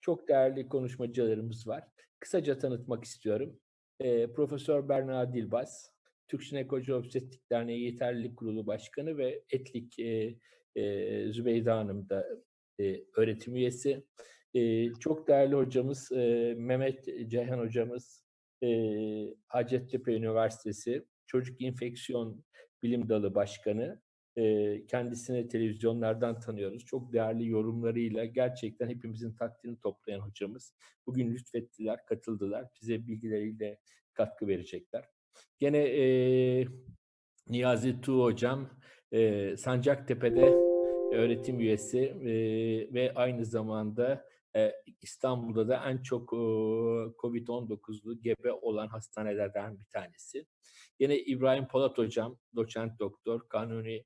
çok değerli konuşmacılarımız var. Kısaca tanıtmak istiyorum. Profesör Berna Dilbaz, Türk Jinekolojik Obstetrik Derneği Yeterlilik Kurulu Başkanı ve Etlik Zübeyde Hanım da öğretim üyesi. Çok değerli hocamız Mehmet Ceyhan hocamız, Hacettepe Üniversitesi Çocuk İnfeksiyon Bilim Dalı Başkanı. Kendisini televizyonlardan tanıyoruz. Çok değerli yorumlarıyla gerçekten hepimizin takdirini toplayan hocamız. Bugün lütfettiler, katıldılar. Bize bilgileriyle katkı verecekler. Gene Niyazi Tuğ hocam Sancaktepe'de öğretim üyesi ve aynı zamanda İstanbul'da da en çok COVID-19'lu gebe olan hastanelerden bir tanesi. Yine İbrahim Polat hocam, doçent doktor, Kanuni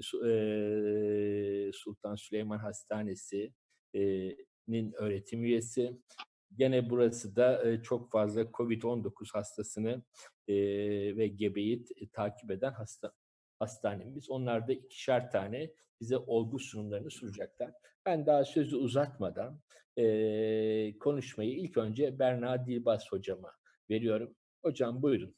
Sultan Süleyman Hastanesi'nin öğretim üyesi. Gene burası da çok fazla COVID-19 hastasını ve gebeyi takip eden hastanemiz. Onlar da ikişer tane bize olgu sunumlarını sunacaklar. Ben daha sözü uzatmadan konuşmayı ilk önce Berna Dilbaz hocama veriyorum. Hocam buyurun.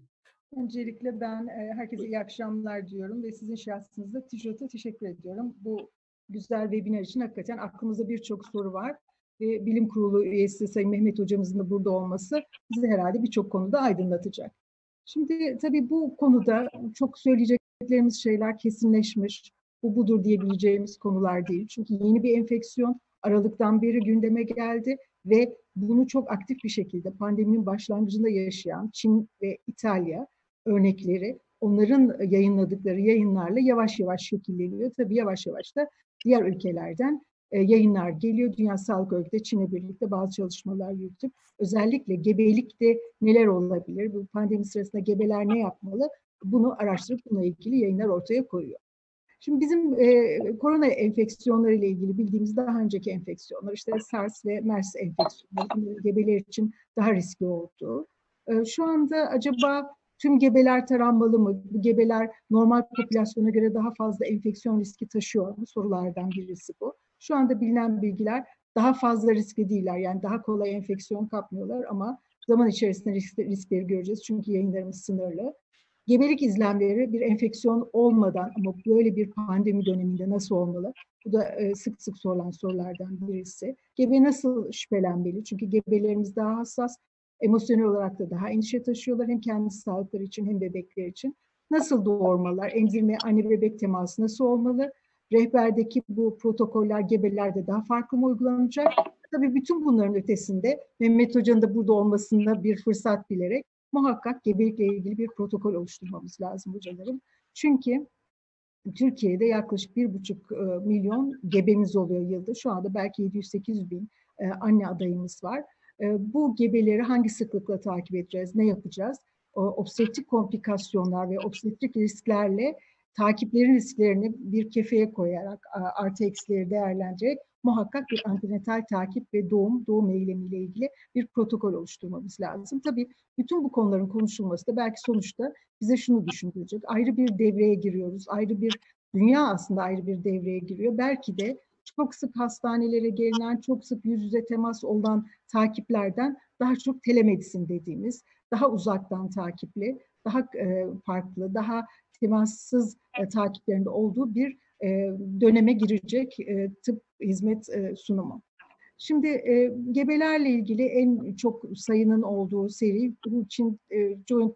Öncelikle ben herkese iyi akşamlar diyorum ve sizin şahsınızda TİJOT'a teşekkür ediyorum. Bu güzel webinar için hakikaten aklımızda birçok soru var ve Bilim Kurulu üyesi Sayın Mehmet hocamızın da burada olması bizi herhalde birçok konuda aydınlatacak. Şimdi tabii bu konuda çok söyleyeceklerimiz şeyler kesinleşmiş, bu budur diyebileceğimiz konular değil. Çünkü yeni bir enfeksiyon Aralık'tan beri gündeme geldi ve bunu çok aktif bir şekilde pandeminin başlangıcında yaşayan Çin ve İtalya örnekleri, onların yayınladıkları yayınlarla yavaş yavaş şekilleniyor. Tabii yavaş yavaş da diğer ülkelerden yayınlar geliyor. Dünya Sağlık Örgütü Çin'le birlikte bazı çalışmalar yürütüp özellikle gebelikte neler olabilir, bu pandemi sırasında gebeler ne yapmalı, bunu araştırıp bununla ilgili yayınlar ortaya koyuyor. Şimdi bizim korona enfeksiyonları ile ilgili bildiğimiz daha önceki enfeksiyonlar, işte SARS ve MERS enfeksiyonları gebeler için daha riskli olduğu. Şu anda acaba tüm gebeler taranmalı mı? Bu gebeler normal popülasyona göre daha fazla enfeksiyon riski taşıyor mu? Sorulardan birisi bu. Şu anda bilinen bilgiler daha fazla riskli değiller. Yani daha kolay enfeksiyon kapmıyorlar ama zaman içerisinde riskleri göreceğiz. Çünkü yayınlarımız sınırlı. Gebelik izlemleri bir enfeksiyon olmadan ama böyle bir pandemi döneminde nasıl olmalı? Bu da sık sık sorulan sorulardan birisi. Gebe nasıl şüphelenmeli? Çünkü gebelerimiz daha hassas, emosyonel olarak da daha endişe taşıyorlar. Hem kendi sağlıkları için hem bebekler için. Nasıl doğurmalar? Emzirme, anne bebek teması nasıl olmalı? Rehberdeki bu protokoller gebelerde daha farklı mı uygulanacak? Tabii bütün bunların ötesinde Mehmet Hoca'nın da burada olmasında bir fırsat bilerek muhakkak gebelikle ilgili bir protokol oluşturmamız lazım hocalarım. Çünkü Türkiye'de yaklaşık 1,5 milyon gebemiz oluyor yılda. Şu anda belki 700-800 bin anne adayımız var. Bu gebeleri hangi sıklıkla takip edeceğiz, ne yapacağız? Obstetrik komplikasyonlar ve obstetrik risklerle takiplerin risklerini bir kefeye koyarak artı eksileri değerlendirerek muhakkak bir antenatal takip ve doğum eylemiyle ilgili bir protokol oluşturmamız lazım. Tabii bütün bu konuların konuşulması da belki sonuçta bize şunu düşündürecek. Ayrı bir devreye giriyoruz. Ayrı bir dünya aslında ayrı bir devreye giriyor. Belki de çok sık hastanelere gelinen, çok sık yüz yüze temas olan takiplerden daha çok telemedisin dediğimiz, daha uzaktan takipli, daha farklı, daha temassız takiplerinde olduğu bir döneme girecek tıp hizmet sunumu. Şimdi gebelerle ilgili en çok sayının olduğu seri bunun için Joint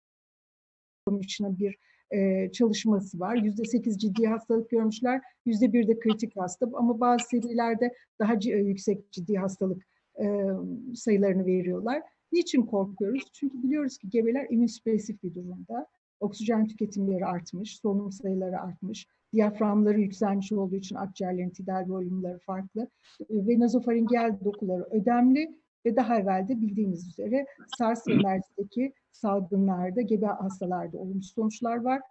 Commission'ın bir çalışması var. %8 ciddi hastalık görmüşler, %1 de kritik hasta ama bazı serilerde daha yüksek ciddi hastalık sayılarını veriyorlar. Niçin korkuyoruz? Çünkü biliyoruz ki gebeler immünsüpresif bir durumda. Oksijen tüketimleri artmış, solunum sayıları artmış, diyaframları yükselmiş olduğu için akciğerlerin tidal volümleri farklı ve nazofaringel dokuları ödemli ve daha evvel de bildiğimiz üzere SARS ve MERS'teki salgınlarda, gebe hastalarda olumsuz sonuçlar var.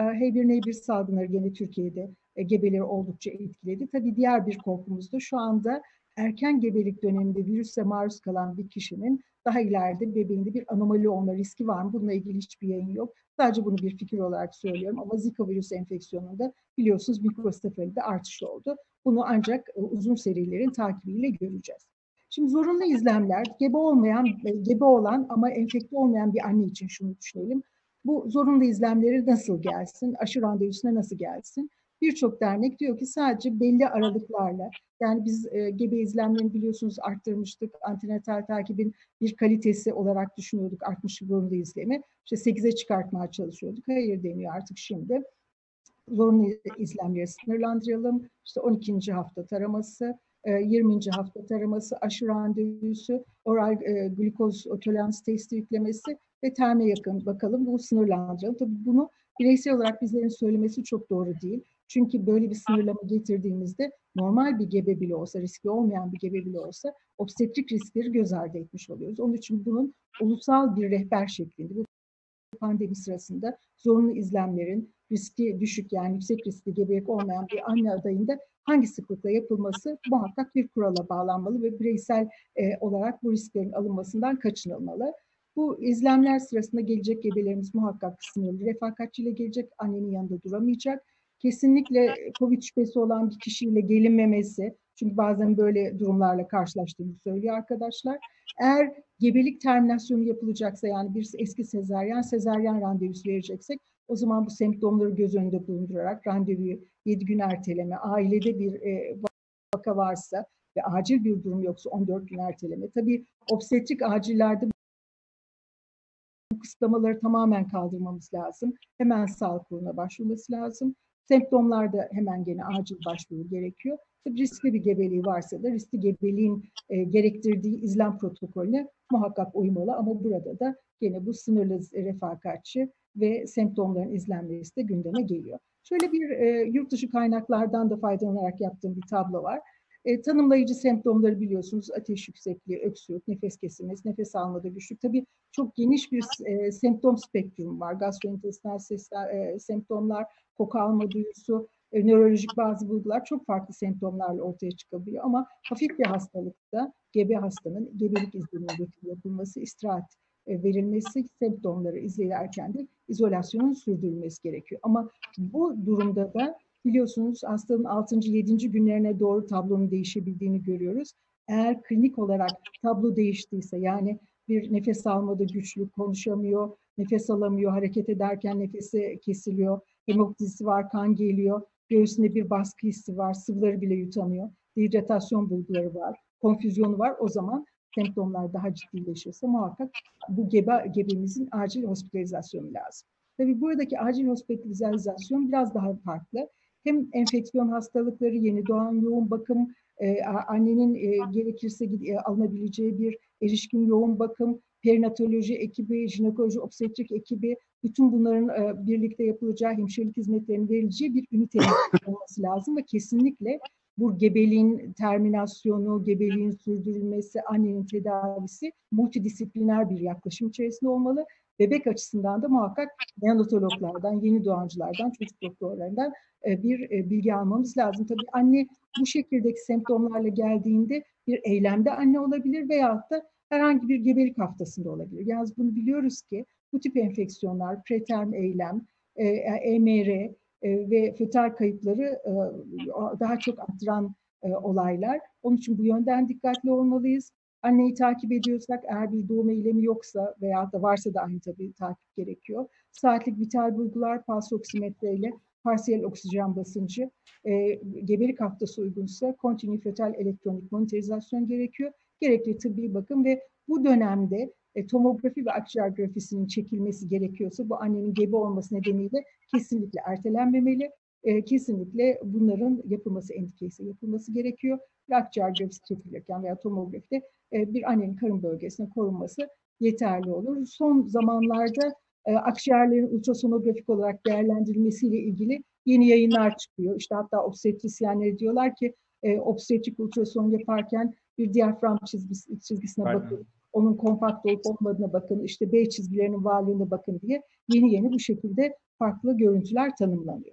H1N1 salgınları gene Türkiye'de gebeleri oldukça etkiledi. Tabii diğer bir korkumuz da şu anda erken gebelik döneminde virüse maruz kalan bir kişinin daha ileride bebeğinde bir anomali olma riski var mı? Bununla ilgili hiçbir yayın yok. Sadece bunu bir fikir olarak söylüyorum ama Zika virüs enfeksiyonunda biliyorsunuz mikrosefalide artış oldu. Bunu ancak uzun serilerin takibiyle göreceğiz. Şimdi zorunlu izlemler, gebe olan ama enfekte olmayan bir anne için şunu düşünelim. Bu zorunlu izlemleri nasıl gelsin? Aşı randevusuna nasıl gelsin? Birçok dernek diyor ki sadece belli aralıklarla, yani biz gebe izlemlerini biliyorsunuz arttırmıştık. Antenatal takibin bir kalitesi olarak düşünüyorduk artmış zorunlu izlemi. İşte 8'e çıkartmaya çalışıyorduk. Hayır deniyor artık şimdi. Zorunlu izlemleri sınırlandıralım. İşte 12. hafta taraması, 20. hafta taraması, aşı randevusu, oral glikoz tolerans testi yüklemesi ve terme yakın bakalım, bu sınırlandıralım. Tabii bunu bireysel olarak bizlerin söylemesi çok doğru değil. Çünkü böyle bir sınırlama getirdiğimizde normal bir gebe bile olsa, riskli olmayan bir gebe bile olsa obstetrik riskleri göz ardı etmiş oluyoruz. Onun için bunun ulusal bir rehber şeklinde, bu pandemi sırasında zorunlu izlemlerin riski düşük, yani yüksek riskli gebelik olmayan bir anne adayında hangi sıklıkla yapılması muhakkak bir kurala bağlanmalı ve bireysel olarak bu risklerin alınmasından kaçınılmalı. Bu izlemler sırasında gelecek gebelerimiz muhakkak sınırlı refakatçiyle gelecek, annenin yanında duramayacak. Kesinlikle COVID şüphesi olan bir kişiyle gelinmemesi, çünkü bazen böyle durumlarla karşılaştığımı söylüyor arkadaşlar. Eğer gebelik terminasyonu yapılacaksa, yani bir eski sezaryen randevusu vereceksek, o zaman bu semptomları göz önünde bulundurarak randevuyu 7 gün erteleme, ailede bir vaka varsa ve acil bir durum yoksa 14 gün erteleme. Tabii obstetrik acillerde bu kısıtlamaları tamamen kaldırmamız lazım. Hemen sağlık kuruluna başvurması lazım. Semptomlarda hemen gene acil başvuru gerekiyor. Tabii riskli bir gebeliği varsa da riskli gebeliğin gerektirdiği izlem protokolüne muhakkak uymalı. Ama burada da gene bu sınırlı refakatçi ve semptomların izlenmesi de gündeme geliyor. Şöyle bir yurt dışı kaynaklardan da faydalanarak yaptığım bir tablo var. Tanımlayıcı semptomları biliyorsunuz: ateş yüksekliği, öksürük, nefes kesilmesi, nefes almada güçlük. Tabii çok geniş bir semptom spektrumu var. Gastrointestinal semptomlar, koku alma duyusu, nörolojik bazı bulgular çok farklı semptomlarla ortaya çıkabiliyor. Ama hafif bir hastalıkta gebe hastanın gebelik izleniminin yapılması, istirahat verilmesi, semptomları izlerken de izolasyonun sürdürülmesi gerekiyor. Ama bu durumda da biliyorsunuz hastanın 6. 7. günlerine doğru tablonun değişebildiğini görüyoruz. Eğer klinik olarak tablo değiştiyse, yani bir nefes almada güçlük, konuşamıyor, nefes alamıyor, hareket ederken nefesi kesiliyor, hemoptizisi var, kan geliyor, göğsünde bir baskı hissi var, sıvıları bile yutamıyor, dehidratasyon bulguları var, konfüzyonu var, o zaman semptomlar daha ciddileşirse muhakkak bu gebemizin acil hospitalizasyonu lazım. Tabii buradaki acil hospitalizasyon biraz daha farklı. Hem enfeksiyon hastalıkları, yeni doğan yoğun bakım, annenin gerekirse alınabileceği bir erişkin yoğun bakım, perinatoloji ekibi, jinekoloji, obstetrik ekibi, bütün bunların birlikte yapılacağı, hemşirelik hizmetlerinin verileceği bir ünitenin olması lazım ve kesinlikle bu gebeliğin terminasyonu, gebeliğin sürdürülmesi, annenin tedavisi multidisipliner bir yaklaşım içerisinde olmalı. Bebek açısından da muhakkak neonatologlardan, yeni doğancılardan, çocuk doktorlarından bir bilgi almamız lazım. Tabii anne bu şekildeki semptomlarla geldiğinde bir eylemde anne olabilir veyahut da herhangi bir gebelik haftasında olabilir. Yalnız bunu biliyoruz ki bu tip enfeksiyonlar, preterm eylem, EMR ve fetal kayıpları daha çok arttıran olaylar. Onun için bu yönden dikkatli olmalıyız. Anneyi takip ediyorsak, eğer bir doğum eylemi yoksa veya da varsa da aynı tabii takip gerekiyor. Saatlik vital bulgular, pulse oksimetre ile parsiyel oksijen basıncı, gebelik haftası uygunsa kontinü fetal elektronik monitorizasyon gerekiyor. Gerekli tıbbi bakım ve bu dönemde tomografi ve akciğer grafisinin çekilmesi gerekiyorsa bu annenin gebe olması nedeniyle kesinlikle ertelenmemeli. Kesinlikle bunların yapılması, endikeyse yapılması gerekiyor. Akciğer grafisi çekilirken veya tomografide bir annenin karın bölgesine korunması yeterli olur. Son zamanlarda akciğerlerin ultrasonografik olarak değerlendirilmesiyle ilgili yeni yayınlar çıkıyor. İşte hatta obstetrisyenleri diyorlar ki obstetrik ultrason yaparken bir diyafram çizgisine bakın, onun kompakt olup olmadığına bakın, işte B çizgilerinin varlığına bakın diye yeni bu şekilde farklı görüntüler tanımlanıyor.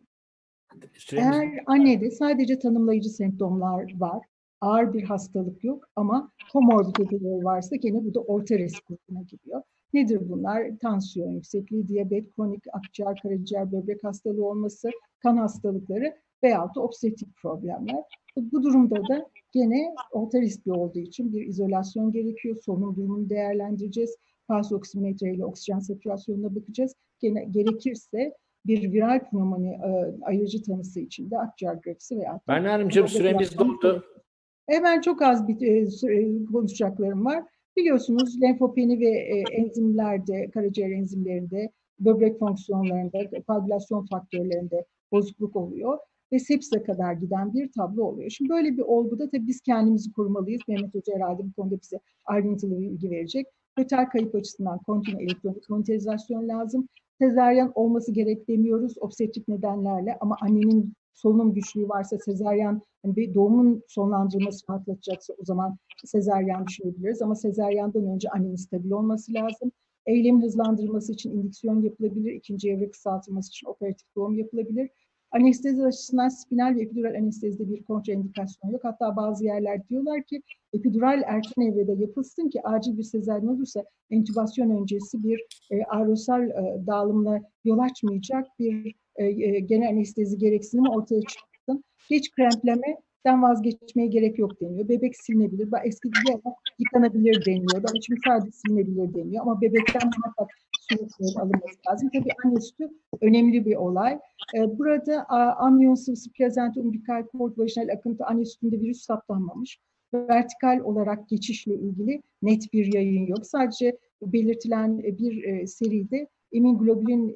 Eğer annede sadece tanımlayıcı semptomlar var, ağır bir hastalık yok ama komorbiditeleri varsa gene bu da orta risk grubuna giriyor. Nedir bunlar? Tansiyon yüksekliği, diyabet, kronik akciğer, karaciğer, böbrek hastalığı olması, kan hastalıkları veyahut da obstetrik problemler. Bu durumda da gene orta riskli olduğu için bir izolasyon gerekiyor. Solunum durumunu değerlendireceğiz. Pulse oksimetre ile oksijen satürasyonuna bakacağız. Gene gerekirse bir viral pnömoni ayırıcı tanısı için de akciğer grafisi veya Berna Hanımcığım, süremiz doldu. Hemen çok az bir konuşacaklarım var. Biliyorsunuz lenfopeni ve enzimlerde, karaciğer enzimlerinde, böbrek fonksiyonlarında, koagülasyon faktörlerinde bozukluk oluyor ve sepse kadar giden bir tablo oluyor. Şimdi böyle bir olguda tabii biz kendimizi korumalıyız. Mehmet Hoca herhalde bu konuda bize ayrıntılı bilgi verecek. Total kayıp açısından kontinu elektronik monitorizasyon lazım. Sezaryen olması gerek demiyoruz obstetrik nedenlerle ama annenin solunum güçlüğü varsa sezaryen, yani bir doğumun sonlandırılması rahatlatacaksa o zaman sezaryen düşünebiliriz ama sezaryandan önce annenin stabil olması lazım. Eylemin hızlandırılması için indüksiyon yapılabilir, ikinci evre kısaltılması için operatif doğum yapılabilir. Anestezi açısından spinal ve epidural anestezide bir kontraindikasyon yok. Hatta bazı yerler diyorlar ki epidural erken evrede yapılsın ki acil bir sezaryen olursa entübasyon öncesi bir aerosol dağılımına yol açmayacak bir genel anestezi gereksinimi ortaya çıksın. Geç kremplemeden vazgeçmeye gerek yok deniyor. Bebek silinebilir. Eskiden yıkanabilir deniyor. Ama şimdi sadece silinebilir deniyor. Ama bebekten muhakkak sürekli alınması lazım. Tabii anne sütü önemli bir olay. Burada amniyon sıvısı, plazenta, umbilikal kort, vajinal akıntı, anne sütünde virüs saptanmamış. Vertikal olarak geçişle ilgili net bir yayın yok. Sadece belirtilen bir seride immünoglobulin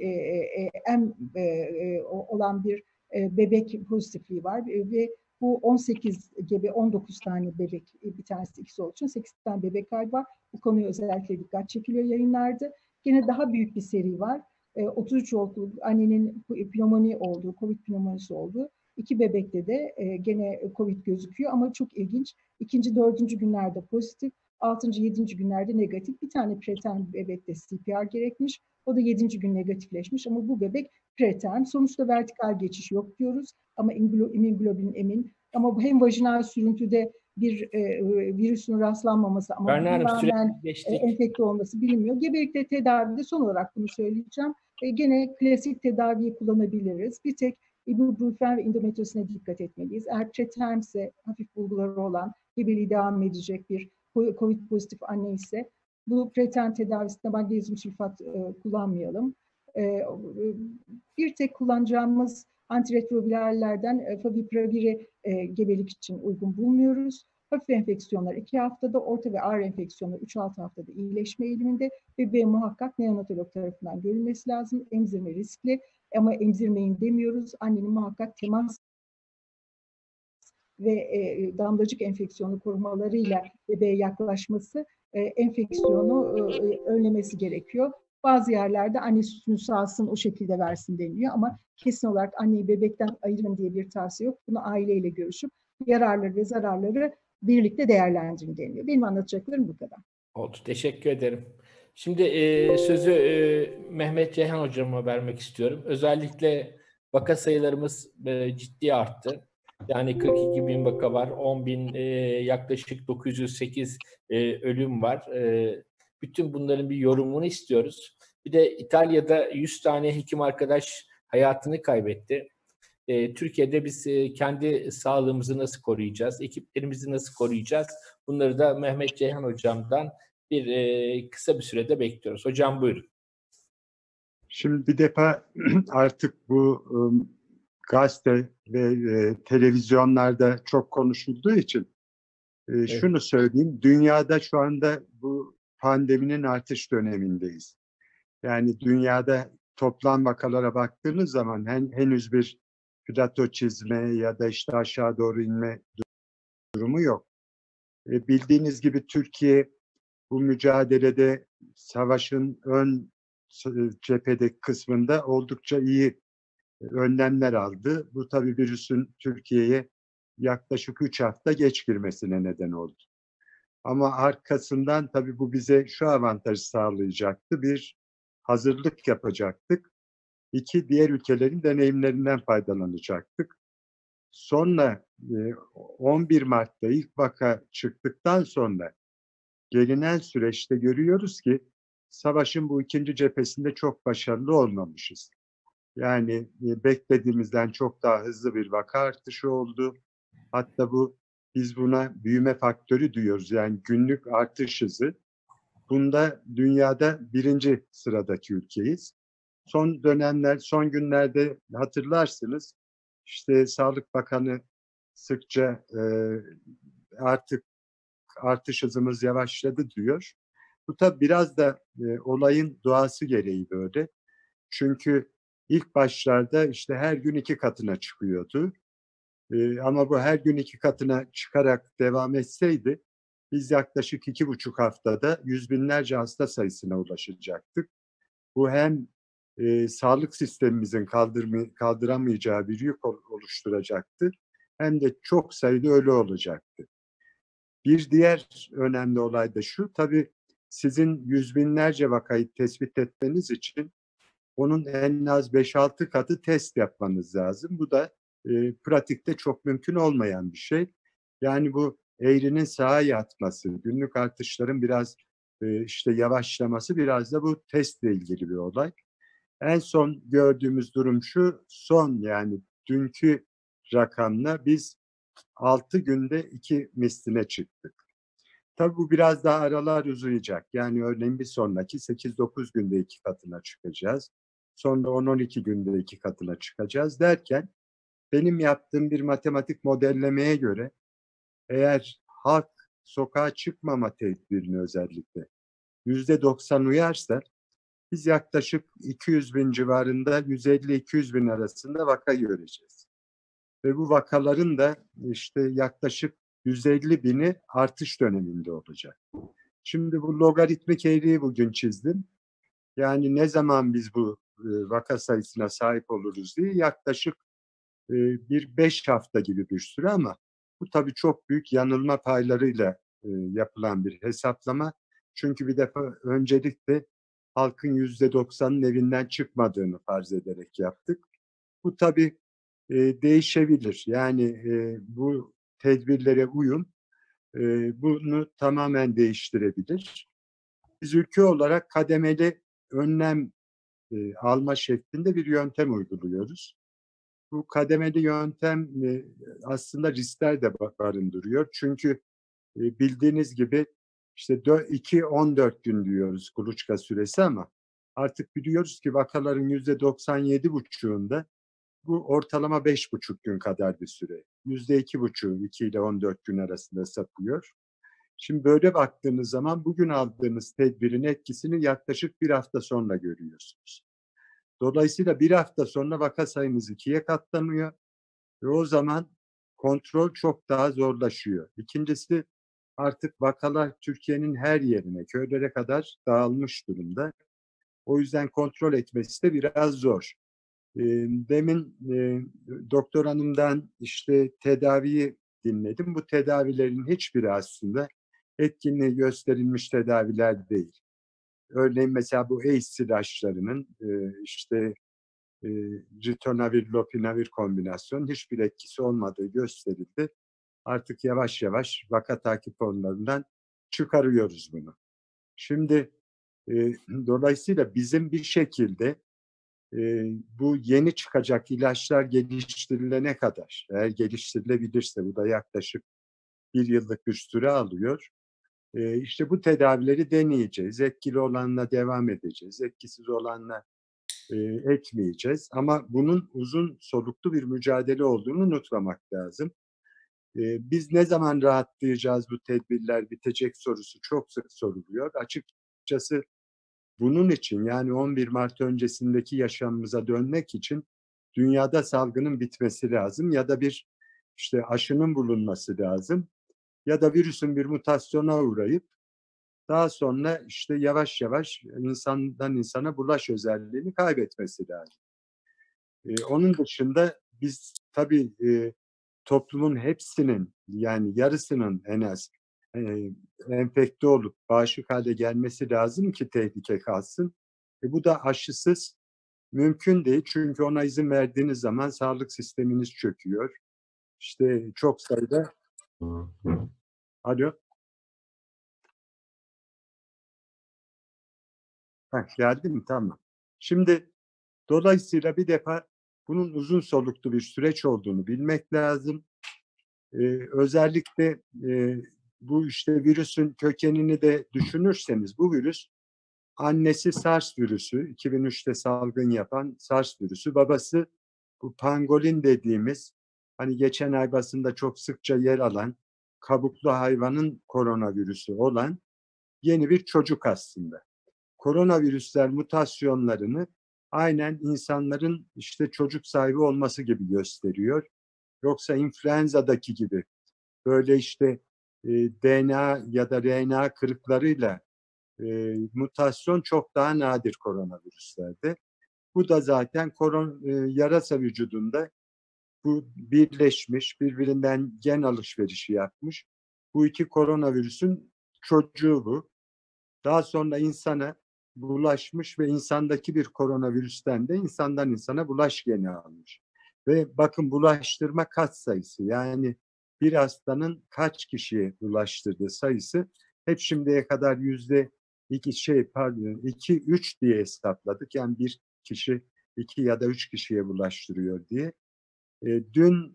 M olan bir bebek pozitifliği var ve bu 18 gibi 19 tane bebek, bir tanesi ikisi olduğu için 8 tane bebek kaybı var. Bu konuya özellikle dikkat çekiliyor yayınlarda. Yine daha büyük bir seri var. 33 oldu annenin pnömoni olduğu, COVID pnömonisi olduğu. 2 bebekte de gene COVID gözüküyor ama çok ilginç. 2. 4. günlerde pozitif, 6. 7. günlerde negatif. Bir tane preterm bebekte CPR gerekmiş. O da 7. gün negatifleşmiş ama bu bebek preterm. Sonuçta vertikal geçiş yok diyoruz ama immunoglobulin emin. Ama bu hem vajinal sürüntüde bir virüsün rastlanmaması ama Berna Hanım, rağmen enfekte olması bilinmiyor. Gebelikte tedavide son olarak bunu söyleyeceğim. Gene klasik tedaviyi kullanabiliriz. Bir tek ibuprofen ve endometriosine dikkat etmeliyiz. Eğer pretermse, hafif bulguları olan, gebeliği devam edecek bir COVID pozitif anne ise bu preterm tedavisinde magnezyum sülfat kullanmayalım. Bir tek kullanacağımız antiretrovirallerden favipiraviri gebelik için uygun bulmuyoruz. Hafif enfeksiyonlar 2 haftada, orta ve ağır enfeksiyonlar 3-6 haftada iyileşme eğiliminde ve muhakkak neonatolog tarafından görülmesi lazım. Emzirme riskli ama emzirmeyin demiyoruz. Annenin muhakkak temas ve damlacık enfeksiyonu korumalarıyla bebeğe yaklaşması enfeksiyonu önlemesi gerekiyor. Bazı yerlerde anne sütünü sağsın o şekilde versin deniliyor ama kesin olarak anneyi bebekten ayırın diye bir tavsiye yok. Bunu aileyle görüşüp yararları ve zararları birlikte değerlendirin deniliyor. Benim anlatacaklarım bu kadar. Oldu. Teşekkür ederim. Şimdi sözü Mehmet Ceyhan hocama vermek istiyorum. Özellikle vaka sayılarımız ciddi arttı. Yani 42 bin vaka var, 10 bin yaklaşık 908 ölüm var. Bütün bunların bir yorumunu istiyoruz. Bir de İtalya'da 100 tane hekim arkadaş hayatını kaybetti. Türkiye'de biz kendi sağlığımızı nasıl koruyacağız, ekiplerimizi nasıl koruyacağız? Bunları da Mehmet Ceyhan hocamdan kısa bir sürede bekliyoruz. Hocam buyurun. Şimdi bir defa artık bu gazete ve televizyonlarda çok konuşulduğu için şunu söyleyeyim. Dünyada şu anda bu pandeminin artış dönemindeyiz. Yani dünyada toplam vakalara baktığınız zaman henüz bir plato çizme ya da işte aşağı doğru inme durumu yok. Bildiğiniz gibi Türkiye bu mücadelede savaşın ön cephedeki kısmında oldukça iyi önlemler aldı. Bu tabii virüsün Türkiye'ye yaklaşık 3 hafta geç girmesine neden oldu. Ama arkasından tabii bu bize şu avantajı sağlayacaktı. Bir, hazırlık yapacaktık. 2, diğer ülkelerin deneyimlerinden faydalanacaktık. Sonra 11 Mart'ta ilk vaka çıktıktan sonra gelinen süreçte görüyoruz ki savaşın bu ikinci cephesinde çok başarılı olmamışız. Yani beklediğimizden çok daha hızlı bir vaka artışı oldu. Hatta biz buna büyüme faktörü diyoruz. Yani günlük artış hızı. Bunda dünyada 1. sıradaki ülkeyiz. Son günlerde hatırlarsınız, işte Sağlık Bakanı sıkça artık artış hızımız yavaşladı diyor. Bu tabi biraz da olayın doğası gereği böyle. Çünkü ilk başlarda işte her gün 2 katına çıkıyordu. Ama bu her gün 2 katına çıkarak devam etseydi biz yaklaşık 2,5 haftada yüz binlerce hasta sayısına ulaşacaktık. Bu hem sağlık sistemimizin kaldıramayacağı bir yük oluşturacaktı, hem de çok sayıda ölü olacaktı. Bir diğer önemli olay da şu, tabii sizin yüz binlerce vakayı tespit etmeniz için onun en az 5-6 katı test yapmanız lazım. Bu da pratikte çok mümkün olmayan bir şey. Yani bu eğrinin sağa yatması, günlük artışların biraz işte yavaşlaması biraz da bu testle ilgili bir olay. En son gördüğümüz durum şu, yani dünkü rakamla biz 6 günde 2 misline çıktık. Tabii bu biraz daha aralar uzayacak. Yani örneğin bir sonraki 8-9 günde 2 katına çıkacağız. Sonra 10-12 günde 2 katına çıkacağız derken benim yaptığım bir matematik modellemeye göre eğer halk sokağa çıkmama tedbirini özellikle %90 uyarsa biz yaklaşık 200 bin civarında 150-200 bin arasında vaka göreceğiz. Ve bu vakaların da işte yaklaşık 150 bini artış döneminde olacak. Şimdi bu logaritmik eğriyi bugün çizdim. Yani ne zaman biz bu vaka sayısına sahip oluruz diye yaklaşık bir 5 hafta gibi bir süre, ama bu tabii çok büyük yanılma paylarıyla yapılan bir hesaplama. Çünkü bir defa öncelikle halkın %90'ının evinden çıkmadığını farz ederek yaptık. Bu tabii değişebilir. Yani bu tedbirlere uyum bunu tamamen değiştirebilir. Biz ülke olarak kademeli önlem alma şeklinde bir yöntem uyguluyoruz. Bu kademeli yöntem aslında riskler de barındırıyor. Çünkü bildiğiniz gibi işte 2-14 gün diyoruz kuluçka süresi, ama artık biliyoruz ki vakaların %97,5'unda bu ortalama 5,5 gün kadar bir süre. %2,5, 2 ile 14 gün arasında sapıyor. Şimdi böyle baktığınız zaman bugün aldığınız tedbirin etkisini yaklaşık bir hafta sonra görüyorsunuz. Dolayısıyla bir hafta sonra vaka sayımız 2'ye katlanıyor ve o zaman kontrol çok daha zorlaşıyor. İkincisi, artık vakalar Türkiye'nin her yerine, köylere kadar dağılmış durumda. O yüzden kontrol etmesi de biraz zor. Demin doktor hanımdan işte tedaviyi dinledim. Bu tedavilerin hiçbiri aslında etkinliği gösterilmiş tedaviler değil. Örneğin mesela bu ACE ilaçlarının işte ritonavir, lopinavir kombinasyonu hiçbir etkisi olmadığı gösterildi. Artık yavaş yavaş vaka takip onlarından çıkarıyoruz bunu. Şimdi dolayısıyla bizim bir şekilde bu yeni çıkacak ilaçlar geliştirilene kadar, eğer geliştirilebilirse, bu da yaklaşık 1 yıllık bir süre alıyor. İşte bu tedavileri deneyeceğiz. Etkili olanla devam edeceğiz. Etkisiz olanla etmeyeceğiz. Ama bunun uzun soluklu bir mücadele olduğunu unutmamak lazım. Biz ne zaman rahatlayacağız, bu tedbirler bitecek sorusu çok sık soruluyor. Açıkçası bunun için, yani 11 Mart öncesindeki yaşamımıza dönmek için dünyada salgının bitmesi lazım ya da bir işte aşının bulunması lazım ya da virüsün bir mutasyona uğrayıp daha sonra işte yavaş yavaş insandan insana bulaş özelliğini kaybetmesi lazım. Onun dışında biz tabii toplumun hepsinin, yani yarısının en az enfekte olup bağışık hale gelmesi lazım ki tehlike kalsın. Bu da aşısız mümkün değil. Çünkü ona izin verdiğiniz zaman sağlık sisteminiz çöküyor. İşte çok sayıda... Alo? Geldi mi? Tamam. Şimdi dolayısıyla bir defa bunun uzun soluklu bir süreç olduğunu bilmek lazım. Özellikle bu işte virüsün kökenini de düşünürseniz bu virüs annesi SARS virüsü, 2003'te salgın yapan SARS virüsü, babası bu pangolin dediğimiz hani geçen ay basında çok sıkça yer alan kabuklu hayvanın koronavirüsü olan yeni bir çocuk aslında. Koronavirüsler mutasyonlarını aynen insanların işte çocuk sahibi olması gibi gösteriyor. Yoksa influenza'daki gibi böyle işte DNA ya da RNA kırıklarıyla mutasyon çok daha nadir koronavirüslerde. Bu da zaten yarasa vücudunda bu birleşmiş, birbirinden gen alışverişi yapmış. Bu iki koronavirüsün çocuğu bu. Daha sonra insana bulaşmış ve insandaki bir koronavirüsten de insandan insana bulaş geni almış. Ve bakın bulaştırma katsayısı yani bir hastanın kaç kişiye bulaştırdığı sayısı hep şimdiye kadar %2-3 diye hesapladık. Yani bir kişi 2 ya da 3 kişiye bulaştırıyor diye. Dün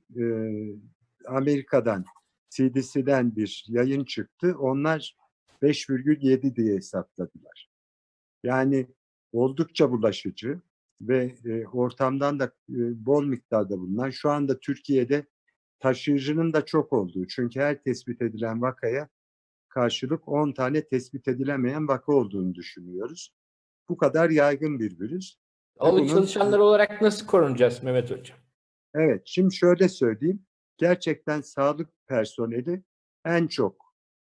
Amerika'dan CDC'den bir yayın çıktı. Onlar 5,7 diye hesapladılar. Yani oldukça bulaşıcı ve ortamdan da bol miktarda bulunan, şu anda Türkiye'de taşıyıcının da çok olduğu, çünkü her tespit edilen vakaya karşılık 10 tane tespit edilemeyen vaka olduğunu düşünüyoruz. Bu kadar yaygın bir virüs. Sağlık çalışanları olarak nasıl korunacağız Mehmet Hocam? Evet, şimdi şöyle söyleyeyim. Gerçekten sağlık personeli en çok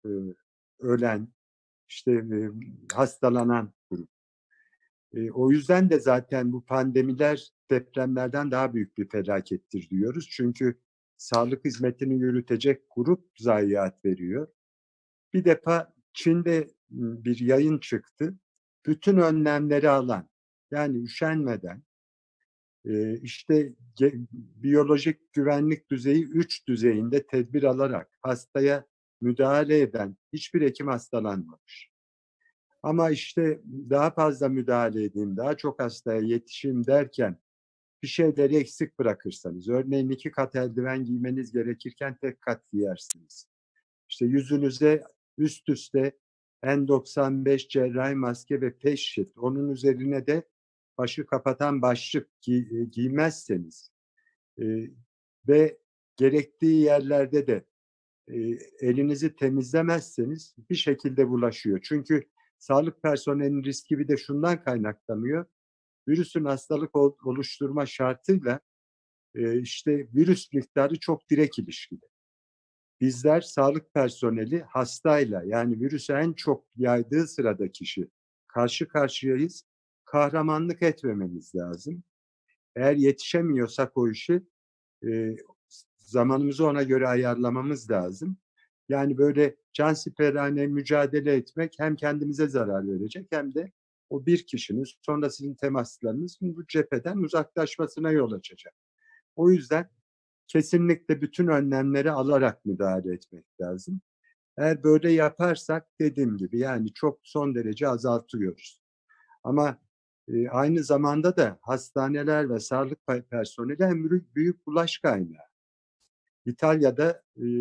ölen, işte hastalanan grup. O yüzden de zaten bu pandemiler depremlerden daha büyük bir felakettir diyoruz. Çünkü sağlık hizmetini yürütecek grup zayiat veriyor. Bir defa Çin'de bir yayın çıktı. Bütün önlemleri alan, yani üşenmeden, işte biyolojik güvenlik düzeyi 3 düzeyinde tedbir alarak hastaya müdahale eden hiçbir hekim hastalanmamış. Ama işte daha fazla müdahale edeyim, daha çok hastaya yetişeyim derken bir şeyleri eksik bırakırsanız, örneğin 2 kat eldiven giymeniz gerekirken tek kat giyersiniz. İşte yüzünüze üst üste N95 cerrahi maske ve face shield, onun üzerine de başı kapatan başlık giymezseniz ve gerektiği yerlerde de elinizi temizlemezseniz bir şekilde bulaşıyor. Çünkü sağlık personelinin riski bir de şundan kaynaklanıyor. Virüsün hastalık oluşturma şartıyla işte virüs miktarı çok direkt ilişkili. Bizler sağlık personeli hastayla, yani virüsü en çok yaydığı sırada kişi karşı karşıyayız. Kahramanlık etmememiz lazım. Eğer yetişemiyorsak o işi zamanımızı ona göre ayarlamamız lazım. Yani böyle cansiperane mücadele etmek hem kendimize zarar verecek hem de o bir kişinin sonra sizin temaslarınızın bu cepheden uzaklaşmasına yol açacak. O yüzden kesinlikle bütün önlemleri alarak müdahale etmek lazım. Eğer böyle yaparsak dediğim gibi yani çok son derece azaltıyoruz. Ama aynı zamanda da hastaneler ve sağlık personeli en büyük bulaş kaynağı. İtalya'da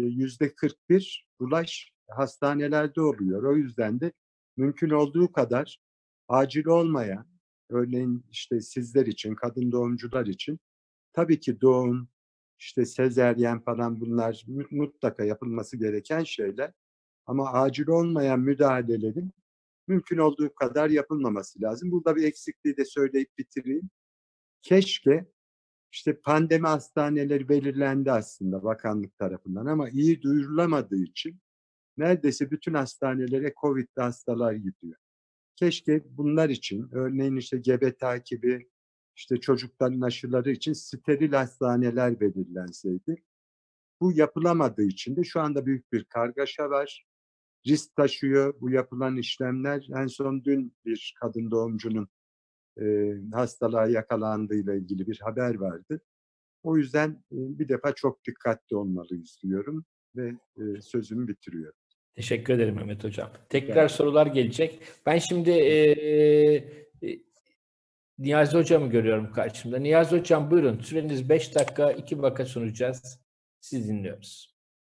%41 bulaş hastanelerde oluyor. O yüzden de mümkün olduğu kadar acil olmayan, örneğin işte sizler için, kadın doğumcular için tabii ki doğum, işte sezeryen falan bunlar mutlaka yapılması gereken şeyler. Ama acil olmayan müdahalelerin mümkün olduğu kadar yapılmaması lazım. Burada bir eksikliği de söyleyip bitireyim. Keşke işte pandemi hastaneleri belirlendi aslında bakanlık tarafından ama iyi duyurulamadığı için neredeyse bütün hastanelere COVID'li hastalar gidiyor. Keşke bunlar için, örneğin işte gebe takibi, işte çocukların aşıları için steril hastaneler belirlenseydi. Bu yapılamadığı için de şu anda büyük bir kargaşa var. Risk taşıyor bu yapılan işlemler. En son dün bir kadın doğumcunun hastalığa yakalandığıyla ilgili bir haber vardı. O yüzden bir defa çok dikkatli olmalıyız diyorum ve sözümü bitiriyorum. Teşekkür ederim Mehmet Hocam. Tekrar sorular gelecek. Ben şimdi Niyazi Hocam'ı görüyorum karşımda. Niyazi Hocam buyurun. Süreniz 5 dakika, 2 vaka sunacağız. Siz dinliyoruz.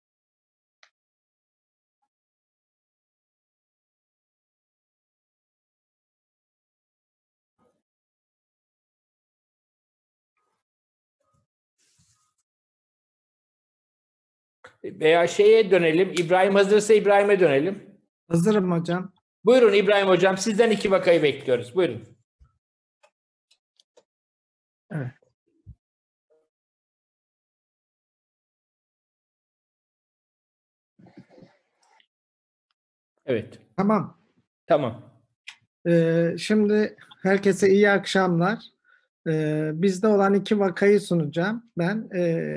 Veya şeye dönelim. İbrahim hazırsa İbrahim'e dönelim. Hazırım hocam. Buyurun İbrahim hocam. Sizden 2 vakayı bekliyoruz. Buyurun. Evet. Evet. Tamam. Tamam. Şimdi herkese iyi akşamlar. Bizde olan 2 vakayı sunacağım. Ben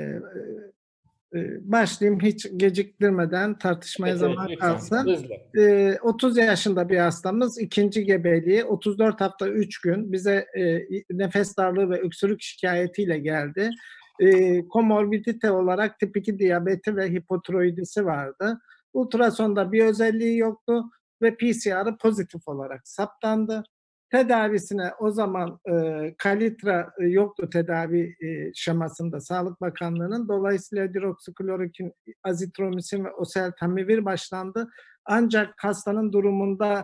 başlayayım hiç geciktirmeden, tartışmaya Evet, zaman lütfen. kalsın. Hızlı. 30 yaşında bir hastamız, 2. gebeliği, 34 hafta 3 gün bize nefes darlığı ve öksürük şikayetiyle geldi. Komorbidite olarak tip 2 diyabeti ve hipotiroidisi vardı. Ultrasonda bir özelliği yoktu ve PCR'ı pozitif olarak saptandı. Tedavisine o zaman kalitra yoktu tedavi şemasında Sağlık Bakanlığı'nın. Dolayısıyla hidroksiklorokin, azitromisin ve oseltamivir başlandı. Ancak hastanın durumunda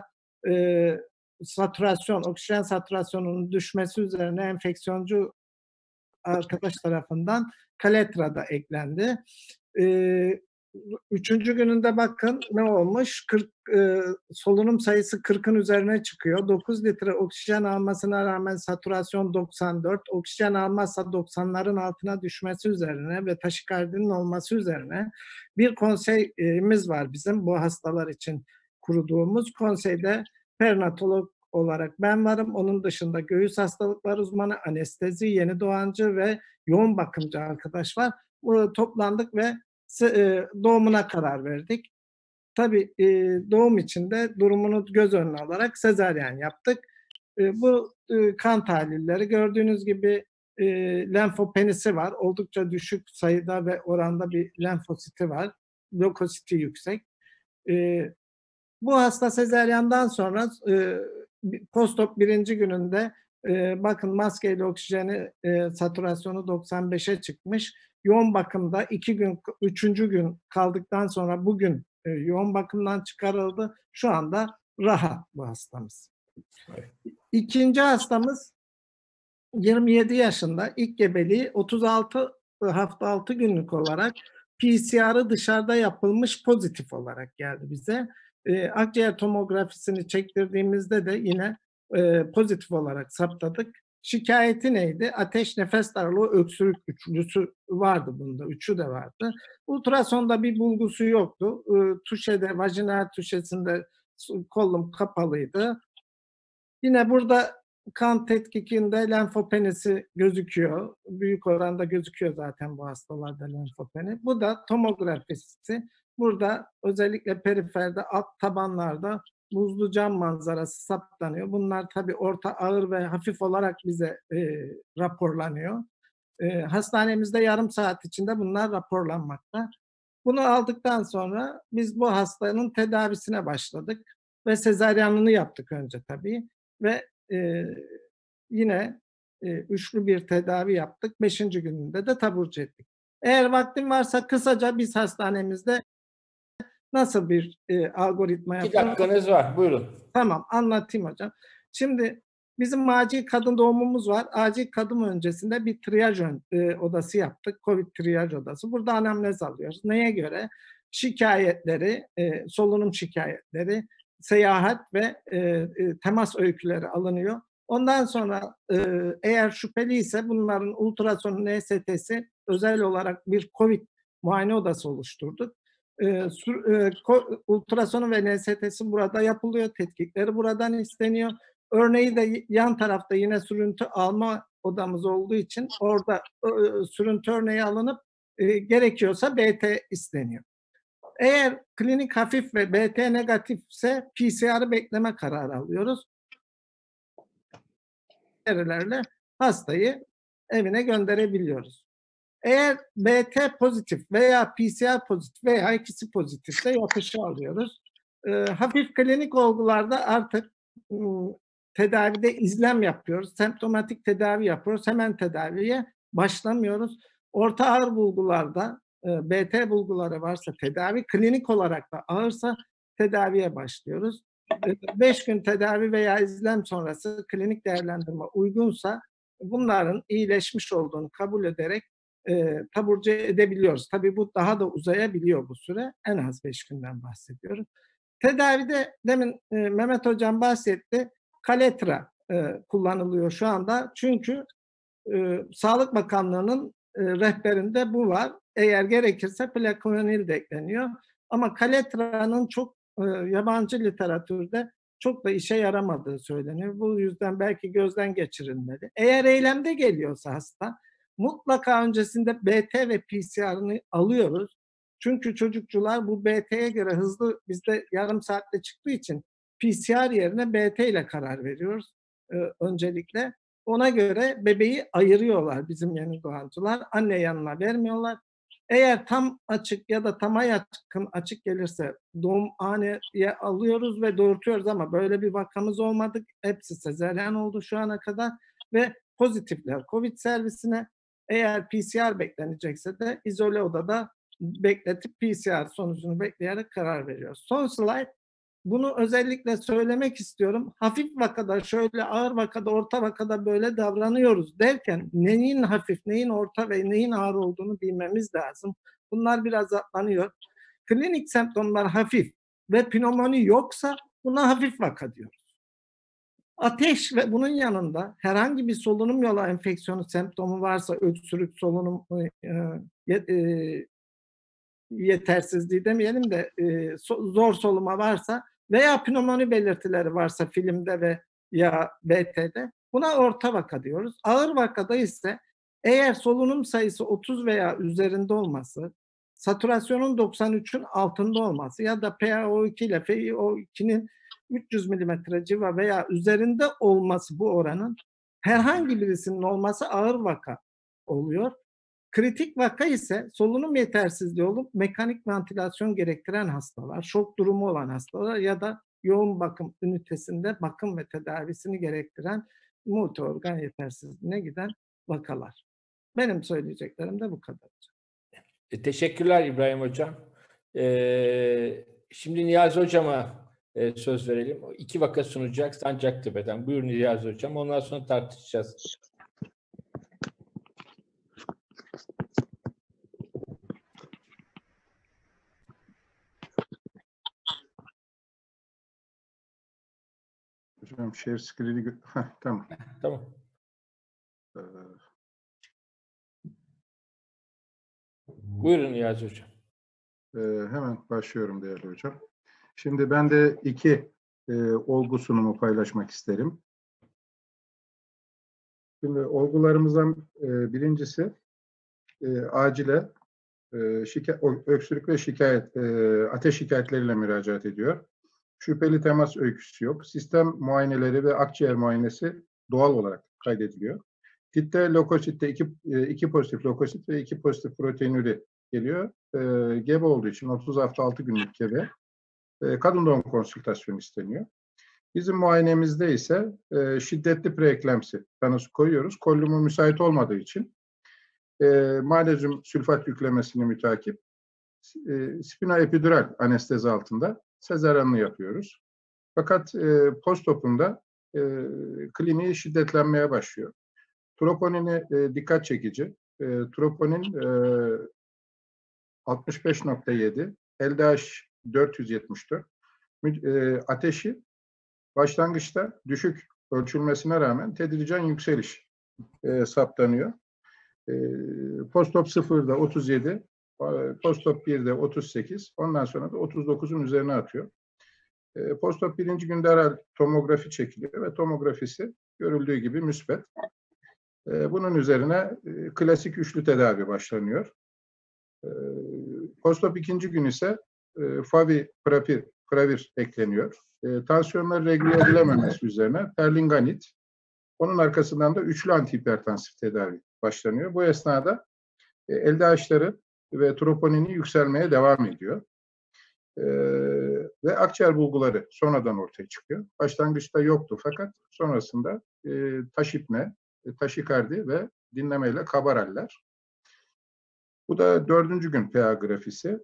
oksijen satürasyonunun düşmesi üzerine enfeksiyoncu arkadaş tarafından kaletra da eklendi. 3. gününde bakın ne olmuş? Solunum sayısı 40'ın üzerine çıkıyor. 9 litre oksijen almasına rağmen satürasyon 94. Oksijen almazsa 90'ların altına düşmesi üzerine ve taşikardinin olması üzerine bir konseyimiz var bizim bu hastalar için kurduğumuz. Konseyde perinatolog olarak ben varım. Onun dışında göğüs hastalıkları uzmanı, anestezi, yeni doğancı ve yoğun bakımcı arkadaş var. Toplandık ve doğumuna karar verdik. Tabii doğum için de durumunu göz önüne alarak sezaryen yaptık. Bu kan tahlilleri gördüğünüz gibi lenfopenisi var. Oldukça düşük sayıda ve oranda bir lenfositi var. Lökositi yüksek. Bu hasta sezaryandan sonra postop 1. gününde bakın maskeyle oksijeni satürasyonu 95'e çıkmış. Yoğun bakımda 2 gün, 3. gün kaldıktan sonra bugün yoğun bakımdan çıkarıldı. Şu anda rahat bu hastamız. Evet. 2. hastamız 27 yaşında, ilk gebeliği 36 hafta 6 günlük olarak PCR'ı dışarıda yapılmış pozitif olarak geldi bize. Akciğer tomografisini çektirdiğimizde de yine pozitif olarak saptadık. Şikayeti neydi? Ateş, nefes darlığı, öksürük üçlüsü vardı bunda. 3'ü de vardı. Ultrasonda bir bulgusu yoktu. Tuşede, vajinal tuşesinde kolum kapalıydı. Yine burada kan tetkikinde lenfopenisi gözüküyor. Büyük oranda gözüküyor zaten bu hastalarda lenfopeni. Bu da tomografisi. Burada özellikle periferde alt tabanlarda buzlu cam manzarası saptanıyor. Bunlar tabii orta ağır ve hafif olarak bize raporlanıyor. Hastanemizde yarım saat içinde bunlar raporlanmakta. Bunu aldıktan sonra biz bu hastanın tedavisine başladık ve sezaryenliğini yaptık önce tabii ve yine üçlü bir tedavi yaptık. 5. gününde de taburcu ettik. Eğer vaktim varsa kısaca biz hastanemizde nasıl bir algoritma 2 yapıyoruz? dakikanız var. Buyurun. Tamam, anlatayım hocam. Şimdi bizim acil kadın doğumumuz var. Acil kadın öncesinde bir triyaj odası yaptık. Covid triyaj odası. Burada anamnez alıyoruz. Neye göre? Şikayetleri, solunum şikayetleri, seyahat ve temas öyküleri alınıyor. Ondan sonra eğer şüpheli ise bunların ultrasonu, NST'si özel olarak bir Covid muayene odası oluşturduk. Ultrasonu ve NST'si burada yapılıyor. Tetkikleri buradan isteniyor. Örneği de yan tarafta yine sürüntü alma odamız olduğu için orada sürüntü örneği alınıp gerekiyorsa BT isteniyor. Eğer klinik hafif ve BT negatifse PCR'ı bekleme kararı alıyoruz. Verilerle hastayı evine gönderebiliyoruz. Eğer BT pozitif veya PCR pozitif veya ikisi pozitifse yatışı alıyoruz. Hafif klinik olgularda artık tedavide izlem yapıyoruz. Semptomatik tedavi yapıyoruz. Hemen tedaviye başlamıyoruz. Orta ağır bulgularda BT bulguları varsa tedavi, klinik olarak da ağırsa tedaviye başlıyoruz. 5 gün tedavi veya izlem sonrası klinik değerlendirme uygunsa bunların iyileşmiş olduğunu kabul ederek taburcu edebiliyoruz. Tabii bu daha da uzayabiliyor bu süre. En az 5 günden bahsediyoruz. Tedavide demin Mehmet Hocam bahsetti. Kaletra kullanılıyor şu anda. Çünkü Sağlık Bakanlığı'nın rehberinde bu var. Eğer gerekirse plakonil de ekleniyor. Ama Kaletra'nın çok yabancı literatürde çok da işe yaramadığı söyleniyor. Bu yüzden belki gözden geçirilmeli. Eğer eylemde geliyorsa hasta, mutlaka öncesinde BT ve PCR'ını alıyoruz. Çünkü çocukçular bu BT'ye göre hızlı, bizde yarım saatte çıktığı için PCR yerine BT ile karar veriyoruz öncelikle. Ona göre bebeği ayırıyorlar bizim yeni doğancılar. Anne yanına vermiyorlar. Eğer tam açık ya da tama yakın açık gelirse doğumhaneye alıyoruz ve doğurtuyoruz ama böyle bir vakamız olmadı. Hepsi sezaryen oldu şu ana kadar ve pozitifler COVID servisine, eğer PCR beklenecekse de izole odada bekletip PCR sonucunu bekleyerek karar veriyoruz. Son slide. Bunu özellikle söylemek istiyorum. Hafif vakada şöyle, ağır vakada, orta vakada böyle davranıyoruz derken neyin hafif, neyin orta ve neyin ağır olduğunu bilmemiz lazım. Bunlar biraz atlanıyor. Klinik semptomlar hafif ve pnömoni yoksa buna hafif vaka diyoruz. Ateş ve bunun yanında herhangi bir solunum yolu enfeksiyonu semptomu varsa, öksürük, solunum yetersizliği demeyelim de zor soluma varsa veya pnömoni belirtileri varsa filmde ve ya BT'de buna orta vaka diyoruz. Ağır vakada ise eğer solunum sayısı 30 veya üzerinde olması, satürasyonun 93'ün altında olması ya da PaO2 ile FiO2'nin 300 mm civa veya üzerinde olması, bu oranın herhangi birisinin olması ağır vaka oluyor. Kritik vaka ise solunum yetersizliği olup mekanik ventilasyon gerektiren hastalar, şok durumu olan hastalar ya da yoğun bakım ünitesinde bakım ve tedavisini gerektiren multiorgan yetersizliğine giden vakalar. Benim söyleyeceklerim de bu kadar. Teşekkürler İbrahim Hocam. Şimdi Niyazi Hocam'a söz verelim. 2 vaka sunacak Sancaktepe'den. Buyurun Niyazi Hocam. Ondan sonra tartışacağız. Hocam share screen'i tamam. Tamam. Buyurun Niyazi Hocam. Hemen başlıyorum değerli hocam. Şimdi ben de 2 olgu sunumu paylaşmak isterim. Şimdi olgularımızdan birincisi acile öksürük ve ateş şikayetleriyle müracaat ediyor. Şüpheli temas öyküsü yok. Sistem muayeneleri ve akciğer muayenesi doğal olarak kaydediliyor. Titte lökositte 2 pozitif lökosit ve 2 pozitif proteinuri geliyor. Gebe olduğu için 30 hafta 6 günlük gebe. Kadın doğum konsültasyonu isteniyor. Bizim muayenemizde ise şiddetli preeklemsi tanısı koyuyoruz. Kollumu müsait olmadığı için magnezyum sülfat yüklemesini mütakip spinoepidural anestezi altında sezaryenli yapıyoruz. Fakat postopunda kliniği şiddetlenmeye başlıyor. Troponini dikkat çekici. Troponin 65.7, LDH 474. Ateşi başlangıçta düşük ölçülmesine rağmen tedricen yükseliş saptanıyor. Postop 0'da 37, postop 1'de 38, ondan sonra da 39'un üzerine atıyor. Postop 1. günde herhalde tomografi çekiliyor ve tomografisi görüldüğü gibi müsbet. Bunun üzerine klasik üçlü tedavi başlanıyor. Postop 2. gün ise favipiravir ekleniyor. Tansiyonları regüle edilememesi üzerine perlinganit, onun arkasından da üçlü antihipertansif tedavi başlanıyor. Bu esnada LDH'ları ve troponini yükselmeye devam ediyor. Ve akciğer bulguları sonradan ortaya çıkıyor. Başlangıçta yoktu fakat sonrasında taşipne, taşikardi ve dinlemeyle kabaraller. Bu da 4. gün PA grafisi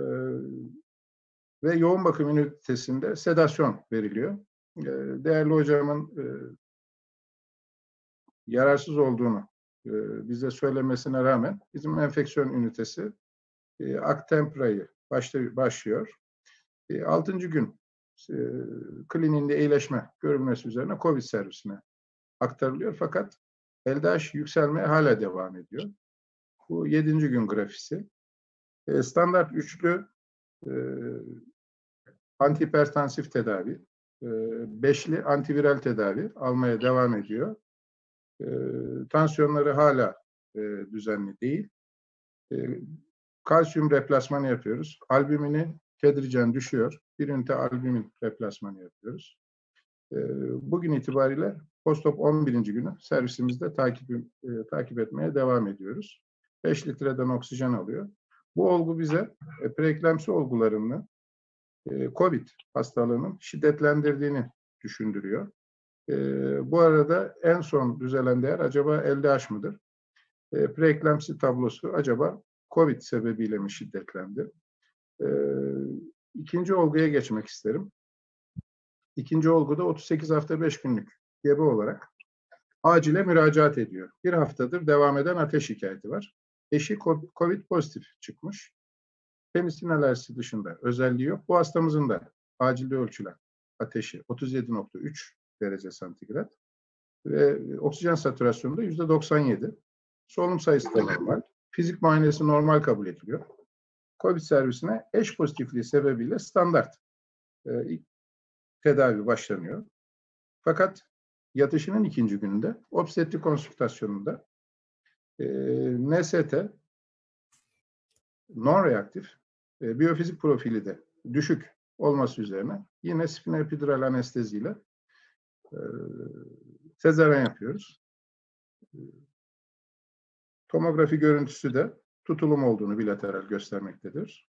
ve yoğun bakım ünitesinde sedasyon veriliyor. Değerli hocamın yararsız olduğunu bize söylemesine rağmen bizim enfeksiyon ünitesi Actempra'yı başlıyor. 6. gün kliniğinde iyileşme görülmesi üzerine COVID servisine aktarılıyor. Fakat LDH yükselmeye hala devam ediyor. Bu 7. gün grafisi. Standart üçlü antihipertansif tedavi, 5'li antiviral tedavi almaya devam ediyor. Tansiyonları hala düzenli değil. Kalsiyum replasmanı yapıyoruz. Albümini tedricen düşüyor. Bir ünite albümin replasmanı yapıyoruz. Bugün itibariyle postop 11. günü servisimizde takip etmeye devam ediyoruz. 5 litreden oksijen alıyor. Bu olgu bize preeklemsi olgularını COVID hastalığının şiddetlendirdiğini düşündürüyor. Bu arada en son düzelen değer acaba LDH mıdır? Preeklemsi tablosu acaba COVID sebebiyle mi şiddetlendi? İkinci olguya geçmek isterim. İkinci olguda 38 hafta 5 günlük gebe olarak acile müracaat ediyor. Bir haftadır devam eden ateş şikayeti var. Eşi COVID pozitif çıkmış. Penisilin alerjisi dışında özelliği yok. Bu hastamızın da acilde ölçülen ateşi 37,3 derece santigrat ve oksijen satürasyonu da %97. Solunum sayısı da normal. Fizik muayenesi normal kabul ediliyor. COVID servisine eş pozitifliği sebebiyle standart tedavi başlanıyor. Fakat yatışının 2. gününde obstetrik konsültasyonunda NST non-reaktif biyofizik profili de düşük olması üzerine yine spinoepidural anesteziyle sezaryen yapıyoruz. Tomografi görüntüsü de tutulum olduğunu bilateral göstermektedir.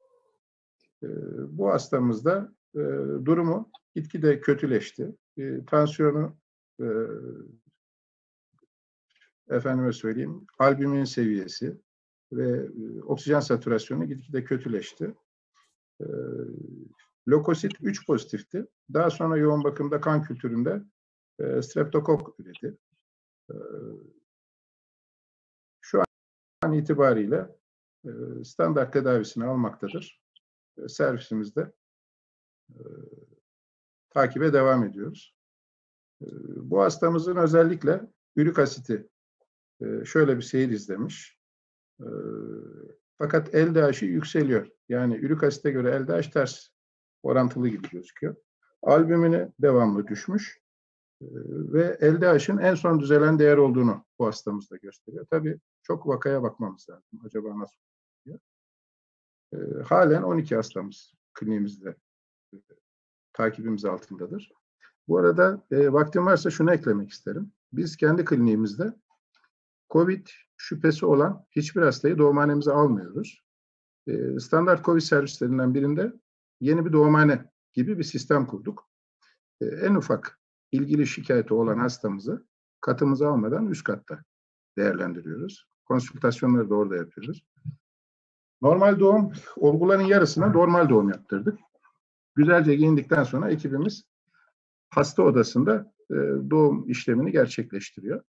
Bu hastamızda durumu gitgide kötüleşti. Tansiyonu efendime söyleyeyim albümin seviyesi ve oksijen satürasyonu gitgide kötüleşti. Lökosit 3 pozitifti. Daha sonra yoğun bakımda kan kültüründe streptokok üredi. Şu an itibariyle standart tedavisini almaktadır. Servisimizde takibe devam ediyoruz. Bu hastamızın özellikle ürik asiti şöyle bir seyir izlemiş. Fakat LDH'i yükseliyor. Yani ürik asite göre LDH ters orantılı gibi gözüküyor. Albümini devamlı düşmüş ve LDH'in en son düzelen değer olduğunu bu hastamızda gösteriyor. Tabii çok vakaya bakmamız lazım. Acaba nasıl oluyor? Halen 12 hastamız kliniğimizde takibimiz altındadır. Bu arada vaktim varsa şunu eklemek isterim. Biz kendi kliniğimizde COVID şüphesi olan hiçbir hastayı doğumhanemize almıyoruz. Standart COVID servislerinden birinde yeni bir doğumhane gibi bir sistem kurduk. En ufak ilgili şikayeti olan hastamızı katımıza almadan üst katta değerlendiriyoruz. Konsültasyonları da orada yapıyoruz. Normal doğum olguların yarısına normal doğum yaptırdık. Güzelce giyindikten sonra ekibimiz hasta odasında doğum işlemini gerçekleştiriyor.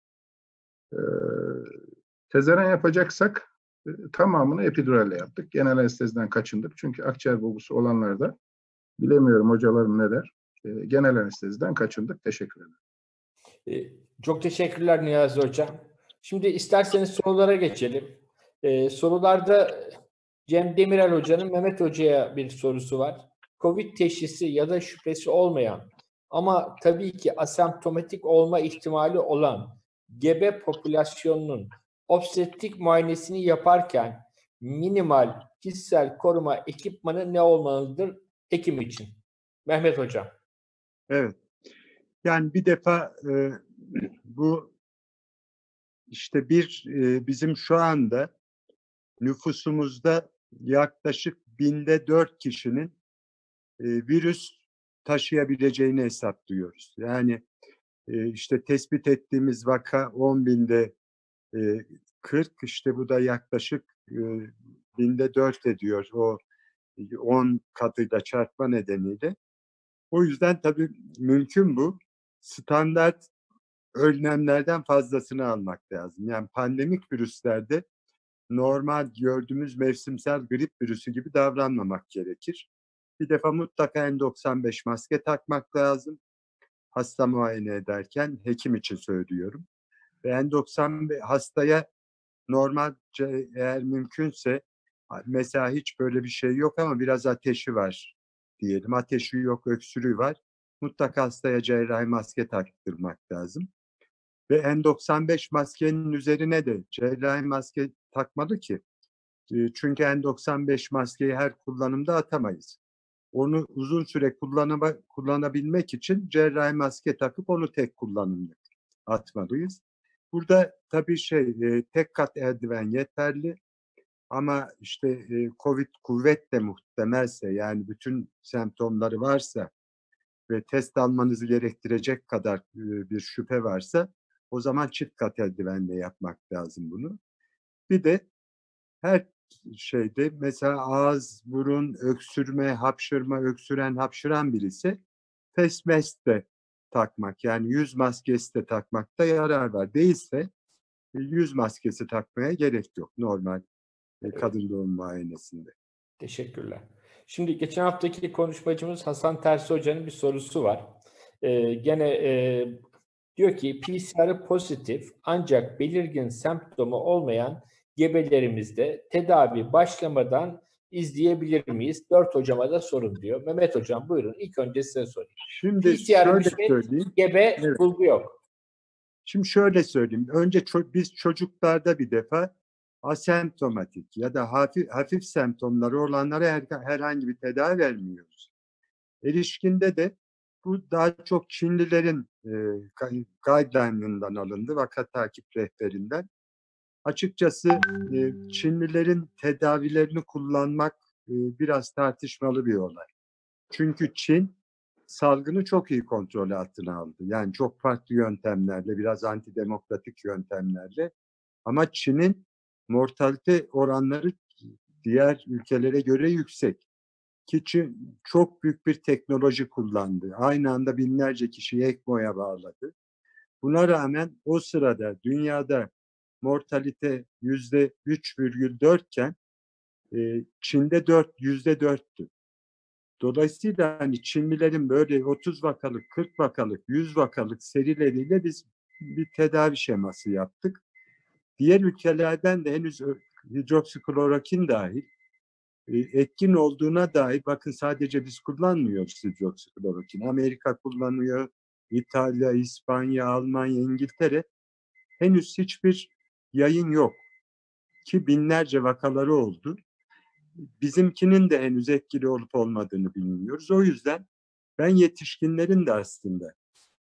Sezaryen yapacaksak tamamını epiduralle yaptık. Genel anesteziden kaçındık. Çünkü akciğer bulgusu olanlarda bilemiyorum hocalarım ne der. Genel anesteziden kaçındık. Teşekkür ederim. Çok teşekkürler Niyazi Hocam. Şimdi isterseniz sorulara geçelim. Sorularda Cem Demirel Hoca'nın Mehmet Hoca'ya bir sorusu var. COVID teşhisi ya da şüphesi olmayan ama tabii ki asemptomatik olma ihtimali olan gebe popülasyonunun obstetrik muayenesini yaparken minimal kişisel koruma ekipmanı ne olmalıdır hekim için? Mehmet Hocam. Evet. Yani bir defa bu işte bizim şu anda nüfusumuzda yaklaşık 1000'de 4 kişinin virüs taşıyabileceğini hesaplıyoruz. Yani işte tespit ettiğimiz vaka 10.000'de 40, işte bu da yaklaşık 1000'de 4 ediyor o 10 katıyla çarpma nedeniyle. O yüzden tabii mümkün bu. Standart önlemlerden fazlasını almak lazım. Yani pandemik virüslerde normal gördüğümüz mevsimsel grip virüsü gibi davranmamak gerekir. Bir defa mutlaka N95 maske takmak lazım. Hasta muayene ederken hekim için söylüyorum. Ve N95 hastaya normalce eğer mümkünse mesela hiç böyle bir şey yok ama biraz ateşi var diyelim. Ateşi yok, öksürüğü var. Mutlaka hastaya cerrahi maske taktırmak lazım. Ve N95 maskenin üzerine de cerrahi maske takmalı ki. Çünkü N95 maskeyi her kullanımda atamayız. Onu uzun süre kullanabilmek için cerrahi maske takıp onu tek kullanımda atmalıyız. Burada tabii tek kat eldiven yeterli ama işte COVID kuvvetle muhtemelse yani bütün semptomları varsa ve test almanızı gerektirecek kadar bir şüphe varsa o zaman çift kat eldivenle yapmak lazım bunu. Bir de her şeyde mesela ağız, burun, öksürme, hapşırma, öksüren, hapşıran birisi face mask de takmak yani yüz maskesi de takmakta yarar var. Değilse yüz maskesi takmaya gerek yok normal kadın doğum muayenesinde. Teşekkürler. Şimdi geçen haftaki konuşmacımız Hasan Tersi Hoca'nın bir sorusu var. Diyor ki PCR'ı pozitif ancak belirgin semptomu olmayan gebelerimizde tedavi başlamadan izleyebilir miyiz? 4 hocama da sorun diyor. Mehmet Hocam buyurun ilk önce size sorayım. Şimdi PCR'ı şöyle söyleyeyim. Gebe Evet. bulgu yok. Şimdi şöyle söyleyeyim. Önce biz çocuklarda bir defa asemptomatik ya da hafif semptomları olanlara herhangi bir tedavi vermiyoruz. Erişkinde de bu daha çok Çinlilerin guideline'ından alındı, vaka takip rehberinden. Açıkçası Çinlilerin tedavilerini kullanmak biraz tartışmalı bir olay. Çünkü Çin salgını çok iyi kontrol altına aldı. Yani çok farklı yöntemlerle, biraz antidemokratik yöntemlerle. Ama Çin'in mortalite oranları diğer ülkelere göre yüksek. Ki Çin çok büyük bir teknoloji kullandı. Aynı anda binlerce kişiyi ECMO'ya bağladı. Buna rağmen o sırada dünyada mortalite %3,4 iken Çin'de %4'tü. Dolayısıyla hani Çinlilerin böyle 30 vakalık, 40 vakalık, 100 vakalık serileriyle biz bir tedavi şeması yaptık. Diğer ülkelerden de henüz hidroksiklorokin dahil etkin olduğuna dair bakın sadece biz kullanmıyoruz hidroksiklorokin. Amerika kullanıyor, İtalya, İspanya, Almanya, İngiltere henüz hiçbir yayın yok ki binlerce vakaları oldu. Bizimkinin de henüz etkili olup olmadığını bilmiyoruz. O yüzden ben yetişkinlerin de aslında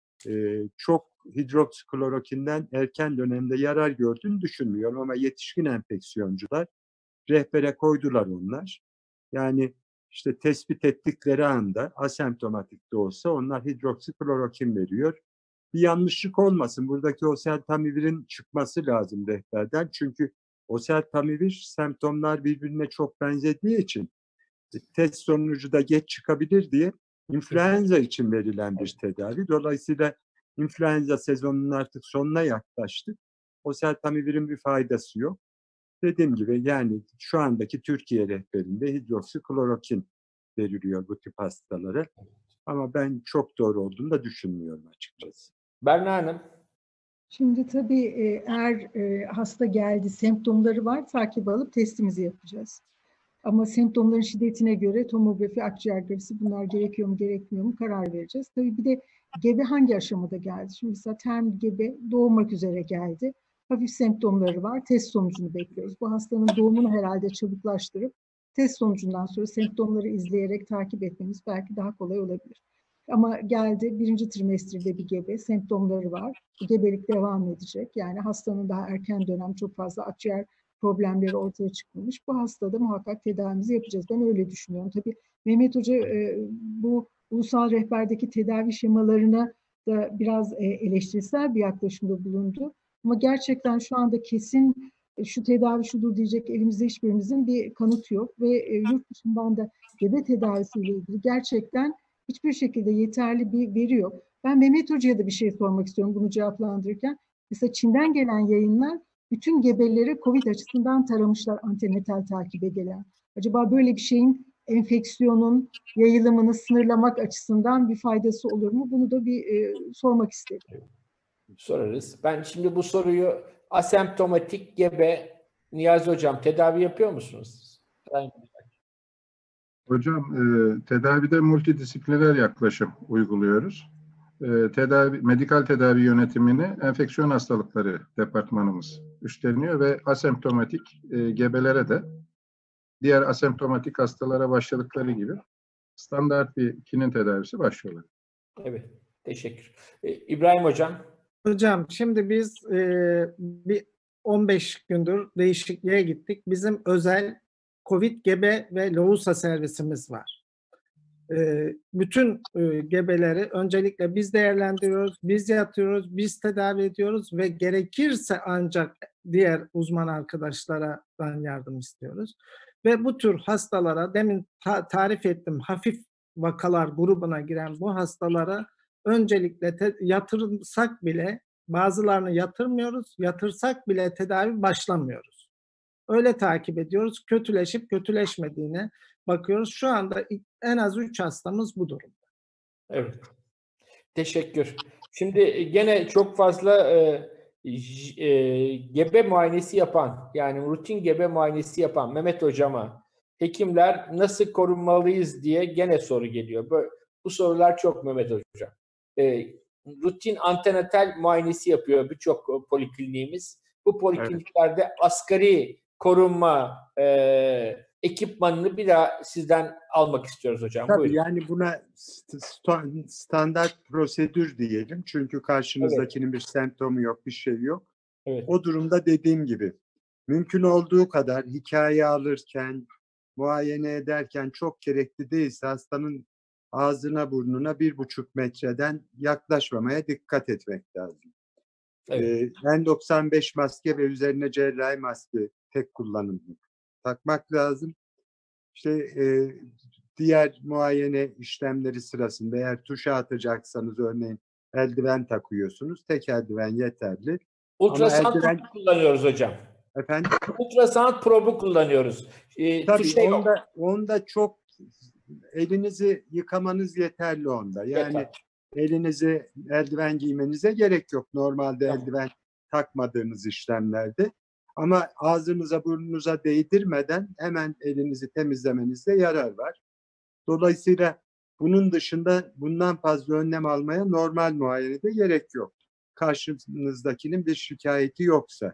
çok hidroksiklorokinden erken dönemde yarar gördüğünü düşünmüyorum ama yetişkin enfeksiyoncular rehbere koydular onlar. Yani işte tespit ettikleri anda asemptomatik de olsa onlar hidroksiklorokin veriyor. Bir yanlışlık olmasın. Buradaki oseltamivirin çıkması lazım rehberden. Çünkü oseltamivir semptomlar birbirine çok benzediği için test sonucu da geç çıkabilir diye influenza için verilen bir tedavi. Dolayısıyla influenza sezonunun artık sonuna yaklaştık. Oseltamivirin bir faydası yok. Dediğim gibi yani şu andaki Türkiye rehberinde hidroksiklorokin veriliyor bu tip hastalara. Ama ben çok doğru olduğunu da düşünmüyorum açıkçası. Berna Hanım. Şimdi tabii eğer hasta geldi, semptomları var, takip alıp testimizi yapacağız. Ama semptomların şiddetine göre tomografi, akciğer grafisi bunlar gerekiyor mu gerekmiyor mu karar vereceğiz. Tabii bir de gebe hangi aşamada geldi? Şimdi mesela term gebe doğurmak üzere geldi. Hafif semptomları var. Test sonucunu bekliyoruz. Bu hastanın doğumunu herhalde çabuklaştırıp test sonucundan sonra semptomları izleyerek takip etmemiz belki daha kolay olabilir. Ama geldi birinci trimestrinde bir gebe, semptomları var. Gebelik devam edecek. Yani hastanın daha erken dönem çok fazla akciğer problemleri ortaya çıkmamış. Bu hastada muhakkak tedavimizi yapacağız. Ben öyle düşünüyorum. Tabii Mehmet Hoca bu ulusal rehberdeki tedavi şemalarına da biraz eleştirisel bir yaklaşımda bulundu. Ama gerçekten şu anda kesin şu tedavi şudur diyecek elimizde hiçbirimizin bir kanıtı yok. Ve yurt dışından da gebe tedavisiyle ilgili gerçekten hiçbir şekilde yeterli bir veri yok. Ben Mehmet Hoca'ya da bir şey sormak istiyorum bunu cevaplandırırken. Mesela Çin'den gelen yayınlar bütün gebeleri COVID açısından taramışlar antenatal takibe gelen. Acaba böyle bir şeyin enfeksiyonun yayılımını sınırlamak açısından bir faydası olur mu? Bunu da bir sormak istedim. Sorarız. Ben şimdi bu soruyu asemptomatik gebe Niyazi Hocam tedavi yapıyor musunuz? Hocam, tedavide multidisipliner yaklaşım uyguluyoruz. Medikal tedavi yönetimini enfeksiyon hastalıkları departmanımız üstleniyor ve asemptomatik gebelere de diğer asemptomatik hastalara başladıkları gibi standart bir kinin tedavisi başlıyorlar. Evet, teşekkür. İbrahim Hocam. Hocam şimdi biz bir 15 gündür değişikliğe gittik. Bizim özel COVID gebe ve lohusa servisimiz var. Bütün gebeleri öncelikle biz değerlendiriyoruz, biz yatıyoruz, biz tedavi ediyoruz ve gerekirse ancak diğer uzman arkadaşlardan yardım istiyoruz. Ve bu tür hastalara demin tarif ettim hafif vakalar grubuna giren bu hastalara öncelikle yatırsak bile bazılarını yatırmıyoruz, yatırsak bile tedavi başlamıyoruz. Öyle takip ediyoruz. Kötüleşip kötüleşmediğine bakıyoruz. Şu anda en az 3 hastamız bu durumda. Evet. Teşekkür. Şimdi gene çok fazla gebe muayenesi yapan, yani rutin gebe muayenesi yapan Mehmet Hocama hekimler nasıl korunmalıyız diye gene soru geliyor. Bu sorular çok Mehmet Hocam. Rutin antenatal muayenesi yapıyor birçok polikliniğimiz. Bu polikliniklerde asgari korunma ekipmanını bir daha sizden almak istiyoruz hocam. Tabii buyurun. yani buna standart prosedür diyelim. Çünkü karşınızdakinin bir semptomu yok, bir şey yok. Evet. O durumda dediğim gibi mümkün olduğu kadar hikaye alırken, muayene ederken çok gerekli değilse hastanın ağzına burnuna 1,5 metreden yaklaşmamaya dikkat etmek lazım. Evet. N95 maske ve üzerine cerrahi maske tek kullanımlık takmak lazım. İşte diğer muayene işlemleri sırasında eğer tuşa atacaksanız örneğin eldiven takıyorsunuz. Tek eldiven yeterli. Ultrasound probu kullanıyoruz hocam. Efendim? Ultrasound probu kullanıyoruz. Tabii onda çok elinizi yıkamanız yeterli onda. Yani elinizi eldiven giymenize gerek yok. Normalde eldiven takmadığınız işlemlerde. Ama ağzınıza burnunuza değdirmeden hemen elinizi temizlemenizde yarar var. Dolayısıyla bunun dışında bundan fazla önlem almaya normal muayenede gerek yok. Karşınızdakinin bir şikayeti yoksa.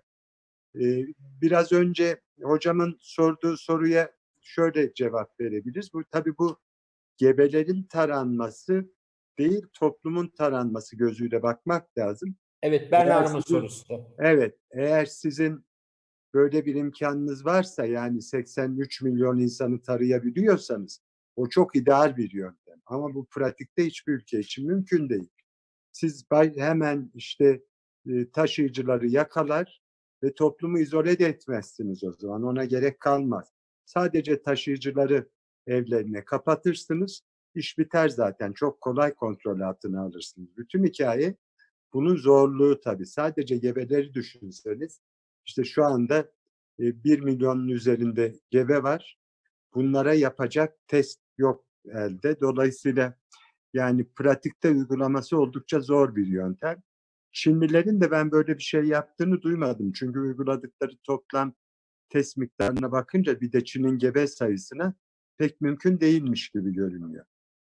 Biraz önce hocamın sorduğu soruya şöyle cevap verebiliriz. Tabii bu gebelerin taranması değil, toplumun taranması gözüyle bakmak lazım. Evet, Berna Hanım'ın sorusu. Evet, eğer sizin böyle bir imkanınız varsa yani 83 milyon insanı tarayabiliyorsanız o çok ideal bir yöntem. Ama bu pratikte hiçbir ülke için mümkün değil. Siz hemen işte taşıyıcıları yakalar ve toplumu izole de etmezsiniz o zaman. Ona gerek kalmaz. Sadece taşıyıcıları evlerine kapatırsınız. İş biter zaten. Çok kolay kontrol altına alırsınız. Bütün hikaye bunun zorluğu tabii. Sadece gebeleri düşünseniz işte şu anda 1 milyonun üzerinde gebe var. Bunlara yapacak test yok elde. Dolayısıyla yani pratikte uygulaması oldukça zor bir yöntem. Çinlilerin de ben böyle bir şey yaptığını duymadım. Çünkü uyguladıkları toplam test miktarına bakınca bir de Çin'in gebe sayısına pek mümkün değilmiş gibi görünüyor.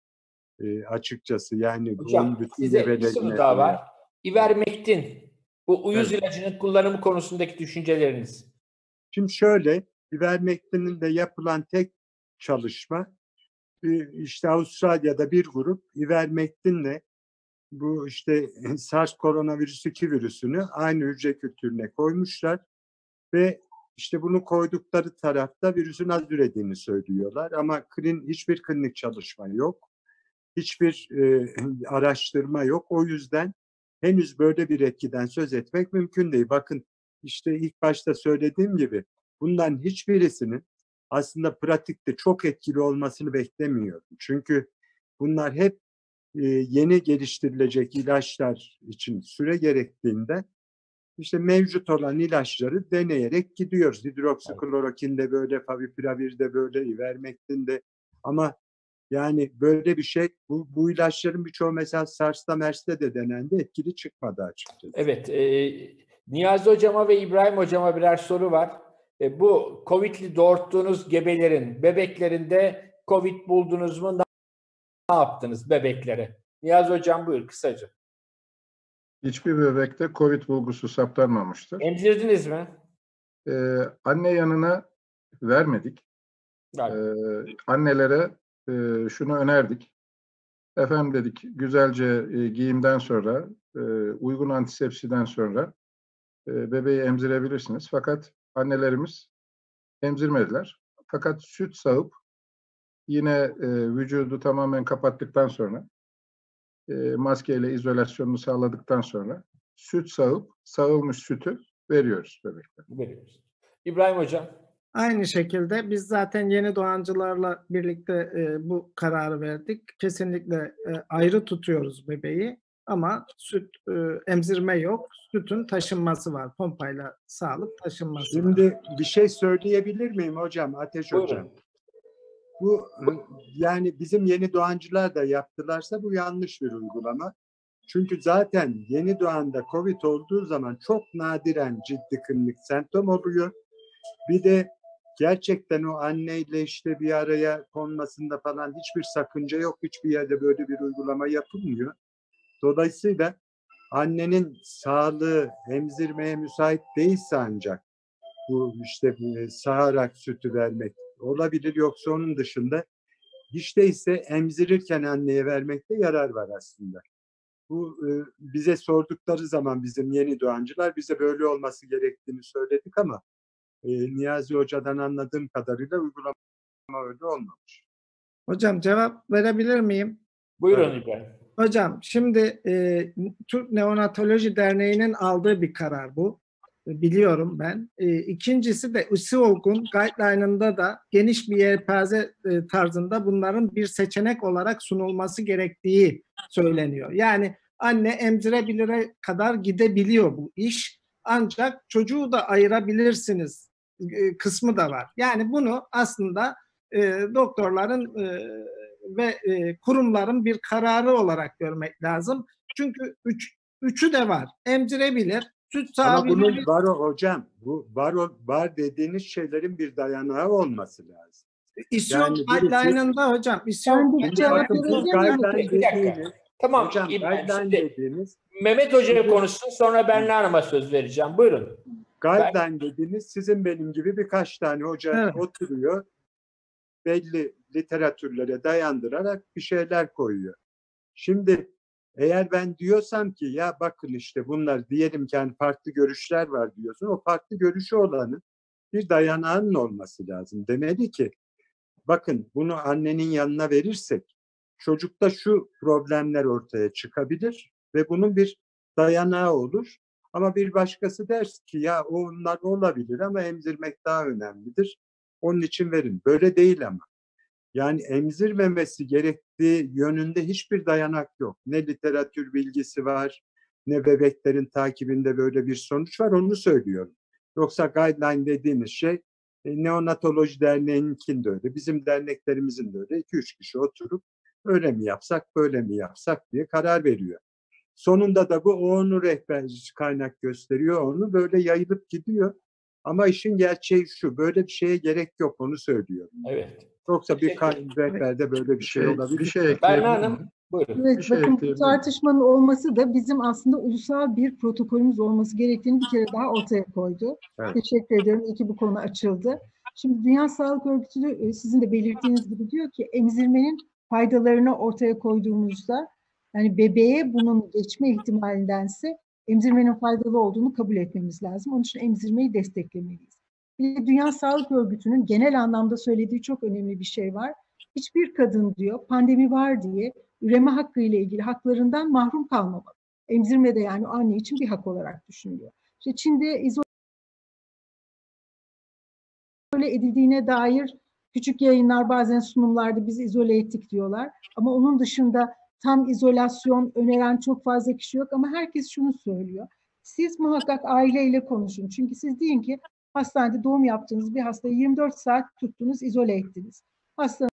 Açıkçası yani hocam size bir soru daha var. İvermektin, bu uyuz ilacının kullanımı konusundaki düşünceleriniz. Şimdi şöyle, ivermektinin de yapılan tek çalışma işte Avustralya'da bir grup ivermektinle bu işte SARS koronavirüs 2 virüsünü aynı hücre kültürüne koymuşlar ve işte bunu koydukları tarafta virüsün az ürediğini söylüyorlar ama hiçbir klinik çalışma yok. Hiçbir araştırma yok. O yüzden henüz böyle bir etkiden söz etmek mümkün değil. Bakın işte ilk başta söylediğim gibi bundan hiçbirisinin aslında pratikte çok etkili olmasını beklemiyorum. Çünkü bunlar hep yeni geliştirilecek ilaçlar için süre gerektiğinde işte mevcut olan ilaçları deneyerek gidiyoruz. Hidroksiklorokin de böyle, favipiravir de böyle, ivermektin de. Ama yani böyle bir şey, bu ilaçların birçoğu mesela SARS'ta, MERS'te de denendi, etkili çıkmadı açıkçası. Evet, Niyazi Hocama ve İbrahim Hocama birer soru var. Bu COVID'li doğurttuğunuz gebelerin, bebeklerinde COVID buldunuz mu? Ne yaptınız bebeklere? Niyazi Hocam buyur kısaca. Hiçbir bebekte COVID bulgusu saptanmamıştır. Emzirdiniz mi? Anne yanına vermedik. Annelere şunu önerdik. Efendim dedik, güzelce giyimden sonra, uygun antisepsiden sonra bebeği emzirebilirsiniz. Fakat annelerimiz emzirmediler. Fakat süt sağıp yine vücudu tamamen kapattıktan sonra, maskeyle izolasyonunu sağladıktan sonra süt sağıp sağılmış sütü veriyoruz bebeklere. Veriyoruz. İbrahim Hocam. Aynı şekilde biz zaten yeni doğancılarla birlikte bu kararı verdik. Kesinlikle ayrı tutuyoruz bebeği ama süt emzirme yok. Sütün taşınması var. Pompayla sağlıp taşınması var. Şimdi bir şey söyleyebilir miyim hocam, Ateş Buyurun. Hocam? Bu yani bizim yeni doğancılar da yaptılarsa bu yanlış bir uygulama. Çünkü zaten yeni doğanda COVID olduğu zaman çok nadiren ciddi klinik semptom oluyor. Bir de gerçekten o anneyle işte bir araya konmasında falan hiçbir sakınca yok. Hiçbir yerde böyle bir uygulama yapılmıyor. Dolayısıyla annenin sağlığı emzirmeye müsait değilse ancak bu işte sağarak sütü vermek olabilir. Yoksa onun dışında hiç değilse emzirirken anneye vermekte yarar var aslında. Bu bize sordukları zaman bizim yeni doğancılar bize böyle olması gerektiğini söyledik ama Niyazi Hoca'dan anladığım kadarıyla uygulama öyle olmamış. Hocam cevap verebilir miyim? Buyurun Evet. İbrahim. Hocam şimdi Türk Neonatoloji Derneği'nin aldığı bir karar bu. Biliyorum ben. İkincisi de ISİOG'un guideline'ında da geniş bir yelpaze tarzında bunların bir seçenek olarak sunulması gerektiği söyleniyor. Yani anne emzirebilire kadar gidebiliyor bu iş. Ancak çocuğu da ayırabilirsiniz kısmı da var. Yani bunu aslında doktorların ve kurumların bir kararı olarak görmek lazım. Çünkü üçü de var. Emzirebilir, süt Ama bunun sağabilir. var hocam. Bu var dediğiniz şeylerin bir dayanağı olması lazım. İsyon Yani guideline'ında hocam. Ben bir Şimdi cevap bakın bu verebilir miyim? guideline Bir dakika. dediğiniz, Tamam hocam İbrahim. guideline Şimdi dediğiniz, Mehmet Hoca'ya Sizin- konuşsun sonra Berna Hanım'a söz vereceğim. Buyurun. guideline dediğiniz sizin benim gibi birkaç tane hoca Evet. oturuyor, belli literatürlere dayandırarak bir şeyler koyuyor. Şimdi eğer ben diyorsam ki ya bakın işte bunlar diyelim ki hani farklı görüşler var diyorsun, o farklı görüşü olanın bir dayanağının olması lazım. Demeli ki bakın bunu annenin yanına verirsek çocukta şu problemler ortaya çıkabilir ve bunun bir dayanağı olur. Ama bir başkası der ki ya onlar olabilir ama emzirmek daha önemlidir. Onun için verin. Böyle değil ama. Yani emzirmemesi gerektiği yönünde hiçbir dayanak yok. Ne literatür bilgisi var, ne bebeklerin takibinde böyle bir sonuç var, onu söylüyorum. Yoksa guideline dediğiniz şey Neonatoloji Derneği'ninkinde öyle, bizim derneklerimizin de öyle. 2-3 kişi oturup öyle mi yapsak, böyle mi yapsak diye karar veriyor. Sonunda da bu onu rehber kaynak gösteriyor, onu böyle yayılıp gidiyor. Ama işin gerçeği şu, böyle bir şeye gerek yok, onu söylüyorum. Evet. Yoksa bir Teşekkür rehberde böyle bir şey olabilir. Bir şey Berna ekleyebilir Hanım miyim? buyurun. Evet, Bir şey bakın bu ekleyebilir miyim? tartışmanın olması da bizim aslında ulusal bir protokolümüz olması gerektiğini bir kere daha ortaya koydu. Evet. Teşekkür ediyorum. İyi ki bu konu açıldı. Şimdi Dünya Sağlık Örgütü sizin de belirttiğiniz gibi diyor ki emzirmenin faydalarını ortaya koyduğumuzda yani bebeğe bunun geçme ihtimalindense emzirmenin faydalı olduğunu kabul etmemiz lazım. Onun için emzirmeyi desteklemeliyiz. Bir de Dünya Sağlık Örgütü'nün genel anlamda söylediği çok önemli bir şey var. Hiçbir kadın diyor pandemi var diye üreme hakkı ile ilgili haklarından mahrum kalmamalı. Emzirme de yani anne için bir hak olarak düşünülüyor. İşte Çin'de izole edildiğine dair küçük yayınlar bazen sunumlarda bizi izole ettik diyorlar. Ama onun dışında tam izolasyon öneren çok fazla kişi yok ama herkes şunu söylüyor. Siz muhakkak aileyle konuşun. Çünkü siz deyin ki hastanede doğum yaptığınız bir hastayı 24 saat tuttunuz, izole ettiniz. Hastanın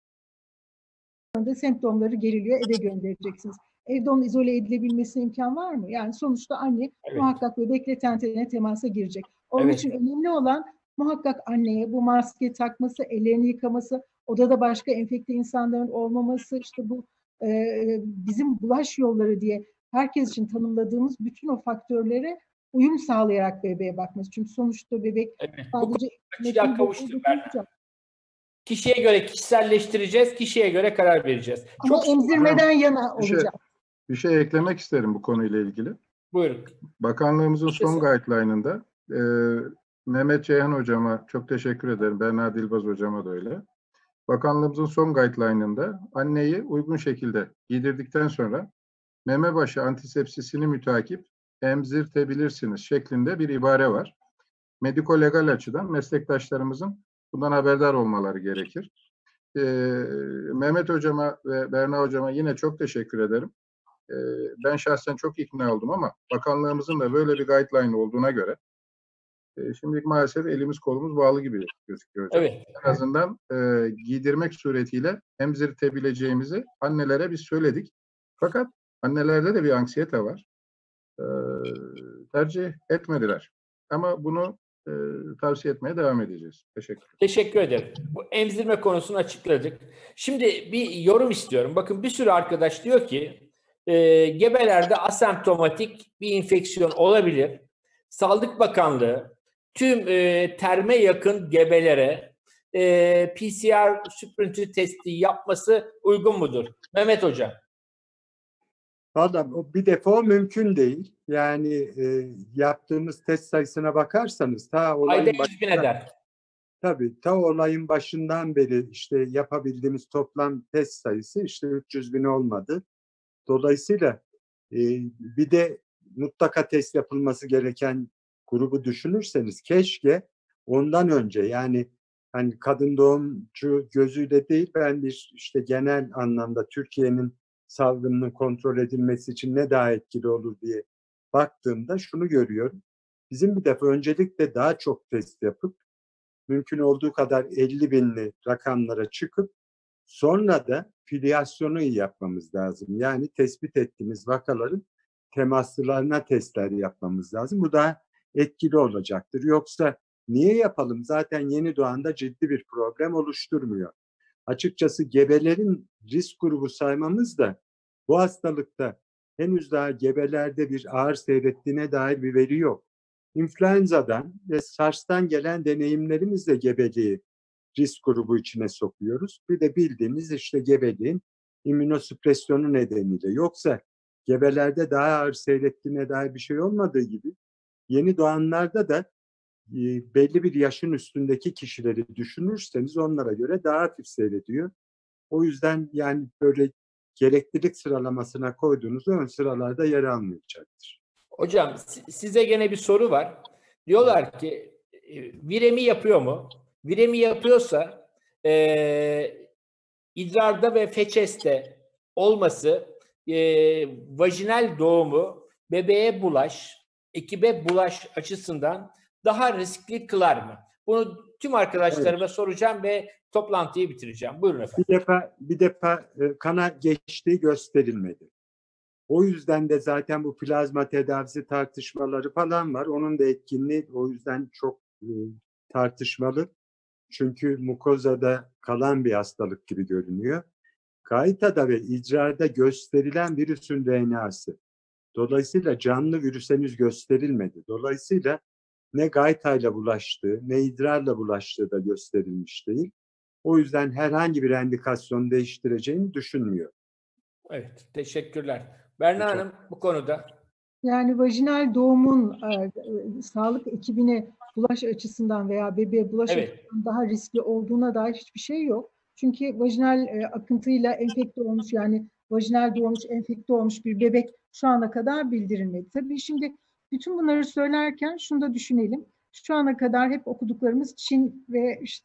da semptomları geriliyor, eve göndereceksiniz. Evde onun izole edilebilmesine imkan var mı? Yani sonuçta anne muhakkak bebekle ten temasa girecek. Onun için önemli olan muhakkak anneye bu maske takması, ellerini yıkaması, odada başka enfekte insanların olmaması, işte bu bizim bulaş yolları diye herkes için tanımladığımız bütün o faktörlere uyum sağlayarak bebeğe bakması. Çünkü sonuçta bebek sadece kavuştum ben. Kişiye göre kişiselleştireceğiz, kişiye göre karar vereceğiz. Ama çok emzirmeden yana olacak. Bir şey eklemek isterim bu konuyla ilgili. Buyurun. Bakanlığımızın son guideline'ında Mehmet Ceyhan hocama çok teşekkür ederim. Berna Dilbaz hocama da öyle. Bakanlığımızın son guideline'ında anneyi uygun şekilde giydirdikten sonra meme başı antisepsisini mütakip emzirtebilirsiniz şeklinde bir ibare var. Mediko-legal açıdan meslektaşlarımızın bundan haberdar olmaları gerekir. Mehmet hocama ve Berna hocama yine çok teşekkür ederim. Ben şahsen çok ikna oldum ama bakanlığımızın da böyle bir guideline olduğuna göre şimdilik maalesef elimiz kolumuz bağlı gibi gözüküyor hocam. Evet. En azından giydirmek suretiyle emzirtebileceğimizi annelere biz söyledik. Fakat annelerde de bir anksiyete var. Tercih etmediler. Ama bunu tavsiye etmeye devam edeceğiz. Teşekkür ederim. Bu emzirme konusunu açıkladık. Şimdi bir yorum istiyorum. Bakın bir sürü arkadaş diyor ki gebelerde asemptomatik bir infeksiyon olabilir. Sağlık Bakanlığı tüm terme yakın gebelere PCR süprüntü testi yapması uygun mudur? Mehmet Hocam. Vallahi bir defa mümkün değil. Yani yaptığımız test sayısına bakarsanız ta olayın olayın başından beri işte yapabildiğimiz toplam test sayısı işte 300 bin olmadı. Dolayısıyla bir de mutlaka test yapılması gereken grubu düşünürseniz keşke ondan önce yani hani kadın doğumcu gözüyle değil ben bir işte genel anlamda Türkiye'nin salgının kontrol edilmesi için ne daha etkili olur diye baktığımda şunu görüyorum. Bizim bir defa öncelikle daha çok test yapıp mümkün olduğu kadar 50 binli rakamlara çıkıp sonra da filyasyonu iyi yapmamız lazım. Yani tespit ettiğimiz vakaların temaslılarına testler yapmamız lazım. Bu daha etkili olacaktır. Yoksa niye yapalım? Zaten yeni doğanda ciddi bir problem oluşturmuyor. Açıkçası gebelerin risk grubu saymamız da bu hastalıkta henüz daha gebelerde bir ağır seyrettiğine dair bir veri yok. İnfluenza'dan ve SARS'tan gelen deneyimlerimizle gebeliği risk grubu içine sokuyoruz. Bir de bildiğimiz işte gebeliğin immünosüpresyonu nedeniyle. Yoksa gebelerde daha ağır seyrettiğine dair bir şey olmadığı gibi yeni doğanlarda da belli bir yaşın üstündeki kişileri düşünürseniz onlara göre daha hafif seyrediyor. O yüzden yani böyle gereklilik sıralamasına koyduğunuzda ön sıralarda yer almayacaktır. Hocam size gene bir soru var. Diyorlar ki viremi yapıyor mu? Viremi yapıyorsa idrarda ve feçeste olması vajinal doğumu bebeğe ekibe bulaş açısından daha riskli kılar mı? Bunu tüm arkadaşlarıma soracağım ve toplantıyı bitireceğim. Buyurun efendim. Bir defa kana geçtiği gösterilmedi. O yüzden de zaten bu plazma tedavisi tartışmaları falan var. Onun da etkinliği o yüzden çok tartışmalı. Çünkü mukozada kalan bir hastalık gibi görünüyor. Gaytada ve idrarda gösterilen virüsün RNA'sı. Dolayısıyla canlı virüs henüz gösterilmedi. Dolayısıyla ne gaytayla bulaştığı ne idrarla bulaştığı da gösterilmiş değil. O yüzden herhangi bir endikasyon değiştireceğini düşünmüyor. Evet, teşekkürler. Berna Hanım bu konuda. Yani vajinal doğumun sağlık ekibine bulaş açısından veya bebeğe bulaş açısından daha riskli olduğuna dair hiçbir şey yok. Çünkü vajinal akıntıyla enfekte olmuş yani vajinal doğmuş, enfekte olmuş bir bebek şu ana kadar bildirilmedi. Tabii şimdi bütün bunları söylerken şunu da düşünelim. Şu ana kadar hep okuduklarımız Çin ve işte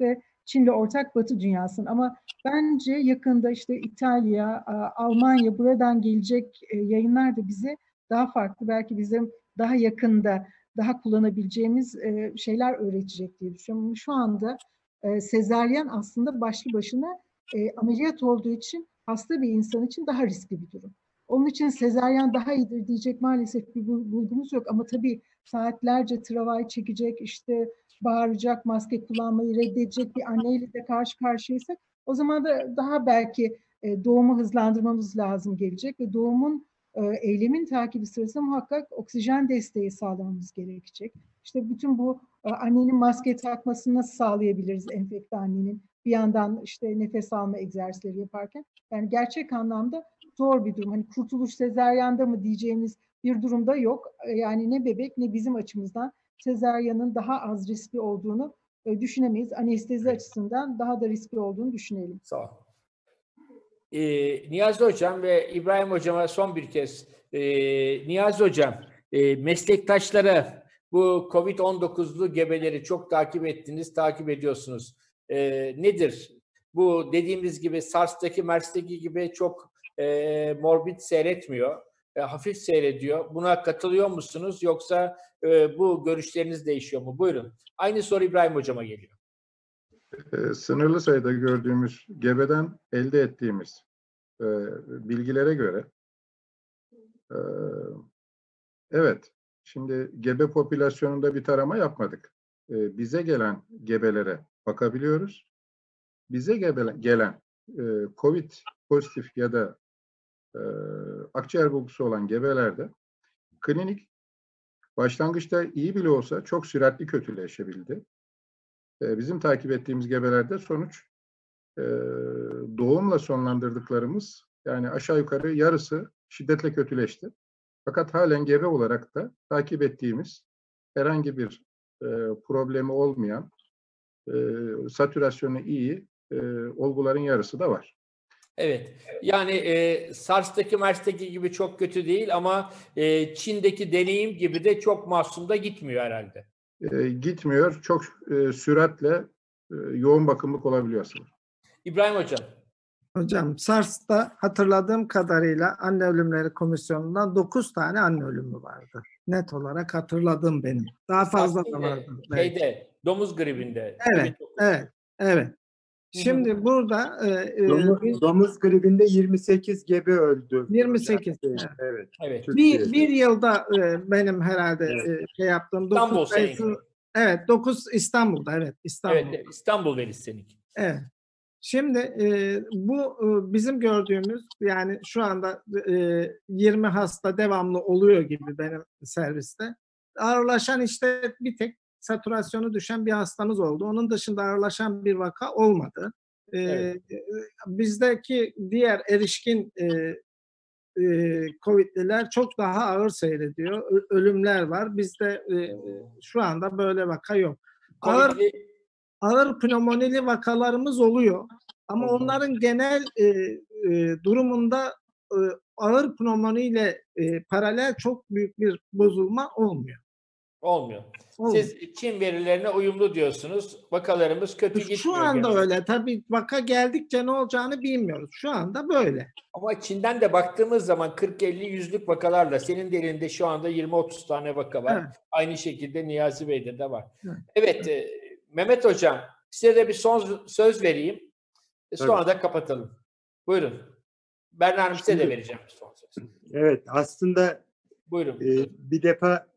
Çin'le ortak Batı dünyasının. Ama bence yakında işte İtalya, Almanya buradan gelecek yayınlar da bize daha farklı, belki bizim daha yakında, daha kullanabileceğimiz şeyler öğretecek diye düşünüyorum. Şu anda sezaryen aslında başlı başına ameliyat olduğu için hasta bir insan için daha riskli bir durum. Onun için sezaryen daha iyidir diyecek maalesef bir bulgumuz yok. Ama tabii saatlerce travay çekecek, işte bağıracak, maske kullanmayı reddedecek bir anneyle de karşı karşıyaysak o zaman da daha belki doğumu hızlandırmamız lazım gelecek ve doğumun eylemin takibi sırasında muhakkak oksijen desteği sağlamamız gerekecek. İşte bütün bu annenin maske takmasını nasıl sağlayabiliriz enfekte annenin? Bir yandan işte nefes alma egzersizleri yaparken. Yani gerçek anlamda zor bir durum. Hani kurtuluş sezaryanda mı diyeceğimiz bir durumda yok. Yani ne bebek ne bizim açımızdan sezaryanın daha az riskli olduğunu düşünemeyiz. Anestezi açısından daha da riskli olduğunu düşünelim. Sağ ol. Niyazi Hocam ve İbrahim Hocam'a son bir kez. Niyazi Hocam, meslektaşlara bu COVID-19'lu gebeleri çok takip ettiniz, takip ediyorsunuz. Nedir? Bu dediğimiz gibi SARS'taki, MERS'teki gibi çok morbid seyretmiyor, hafif seyrediyor. Buna katılıyor musunuz yoksa bu görüşleriniz değişiyor mu? Buyurun. Aynı soru İbrahim Hocam'a geliyor. Sınırlı sayıda gördüğümüz gebeden elde ettiğimiz bilgilere göre evet, şimdi gebe popülasyonunda bir tarama yapmadık. Bize gelen gebelere bakabiliyoruz. Bize gelen COVID pozitif ya da akciğer bulgusu olan gebelerde klinik başlangıçta iyi bile olsa çok süratli kötüleşebildi. Bizim takip ettiğimiz gebelerde sonuç doğumla sonlandırdıklarımız yani aşağı yukarı yarısı şiddetle kötüleşti. Fakat halen gebe olarak da takip ettiğimiz herhangi bir problemi olmayan, satürasyonu iyi olguların yarısı da var. Evet, yani SARS'taki, MERS'teki gibi çok kötü değil ama Çin'deki deneyim gibi de çok masum da gitmiyor herhalde. Gitmiyor, çok süratle yoğun bakımlık olabiliyor aslında. İbrahim Hocam. Hocam SARS'ta hatırladığım kadarıyla anne ölümleri komisyonundan 9 tane anne ölümü vardı. Net olarak hatırladığım benim. Daha fazla da vardı. Domuz gribinde. Evet. Şimdi burada domuz gribinde 28 gebe öldü. 28. Evet. Bir yılda benim herhalde şey yaptığım İstanbul 9 sayısı. Evet, 9 İstanbul'da. Evet, İstanbul. Evet, İstanbul verisi seninki. Evet. Şimdi bu bizim gördüğümüz yani şu anda 20 hasta devamlı oluyor gibi benim serviste. Ağırlaşan işte bir tek satürasyonu düşen bir hastamız oldu. Onun dışında ağırlaşan bir vaka olmadı. Evet. Bizdeki diğer erişkin COVID'liler çok daha ağır seyrediyor. Ölümler var. Bizde şu anda böyle vaka yok. Ağır pnömonili vakalarımız oluyor. Ama onların genel durumunda ağır pnömoniyle paralel çok büyük bir bozulma olmuyor. Olmuyor. Siz Çin verilerine uyumlu diyorsunuz. Vakalarımız kötü gitmiyor. Şu anda öyle. Tabii vaka geldikçe ne olacağını bilmiyoruz. Şu anda böyle. Ama Çin'den de baktığımız zaman 40-50-100'lük vakalarla senin de elinde şu anda 20-30 tane vaka var. Evet. Aynı şekilde Niyazi Bey'de de var. Evet, Mehmet Hocam size de bir son söz vereyim. Sonra da kapatalım. Buyurun. Berna Hanım size de vereceğim bir son söz. Evet, aslında buyurun. Bir defa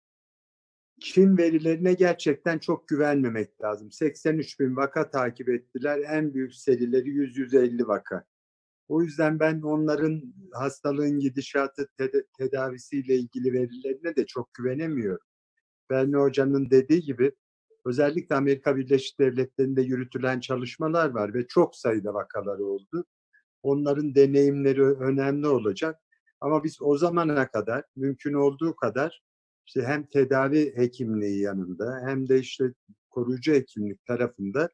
Çin verilerine gerçekten çok güvenmemek lazım. 83.000 vaka takip ettiler. En büyük serileri 100-150 vaka. O yüzden ben onların hastalığın gidişatı tedavisiyle ilgili verilerine de çok güvenemiyorum. Berna Hoca'nın dediği gibi özellikle Amerika Birleşik Devletleri'nde yürütülen çalışmalar var ve çok sayıda vakaları oldu. Onların deneyimleri önemli olacak. Ama biz o zamana kadar mümkün olduğu kadar işte hem tedavi hekimliği yanında hem de işte koruyucu hekimlik tarafında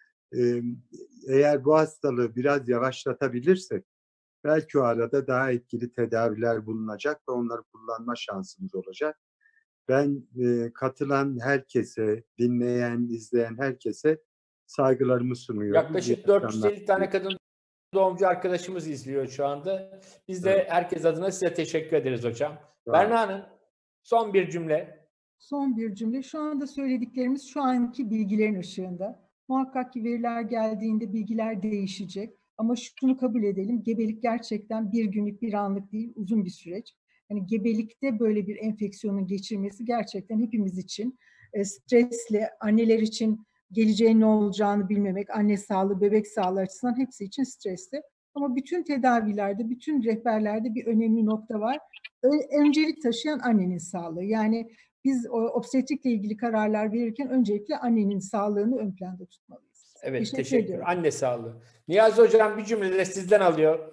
eğer bu hastalığı biraz yavaşlatabilirsek belki o arada daha etkili tedaviler bulunacak ve onları kullanma şansımız olacak. Ben katılan herkese, dinleyen, izleyen herkese saygılarımı sunuyorum. Yaklaşık 450 tane kadın doğumcu arkadaşımız izliyor şu anda. Biz de herkes adına size teşekkür ederiz hocam. Berna Hanım, son bir cümle. Son bir cümle. Şu anda söylediklerimiz şu anki bilgilerin ışığında. Muhakkak ki veriler geldiğinde bilgiler değişecek. Ama şunu kabul edelim, gebelik gerçekten bir günlük, bir anlık değil, uzun bir süreç. Yani gebelikte böyle bir enfeksiyonun geçirmesi gerçekten hepimiz için stresli, anneler için geleceğin ne olacağını bilmemek, anne sağlığı, bebek sağlığı açısından hepsi için stresli. Ama bütün tedavilerde, bütün rehberlerde bir önemli nokta var. Öncelik taşıyan annenin sağlığı. Yani biz obstetrekle ilgili kararlar verirken öncelikle annenin sağlığını ön planda tutmalıyız. Evet, teşekkür. Anne sağlığı. Niyazi Hocam bir cümle de sizden alıyor.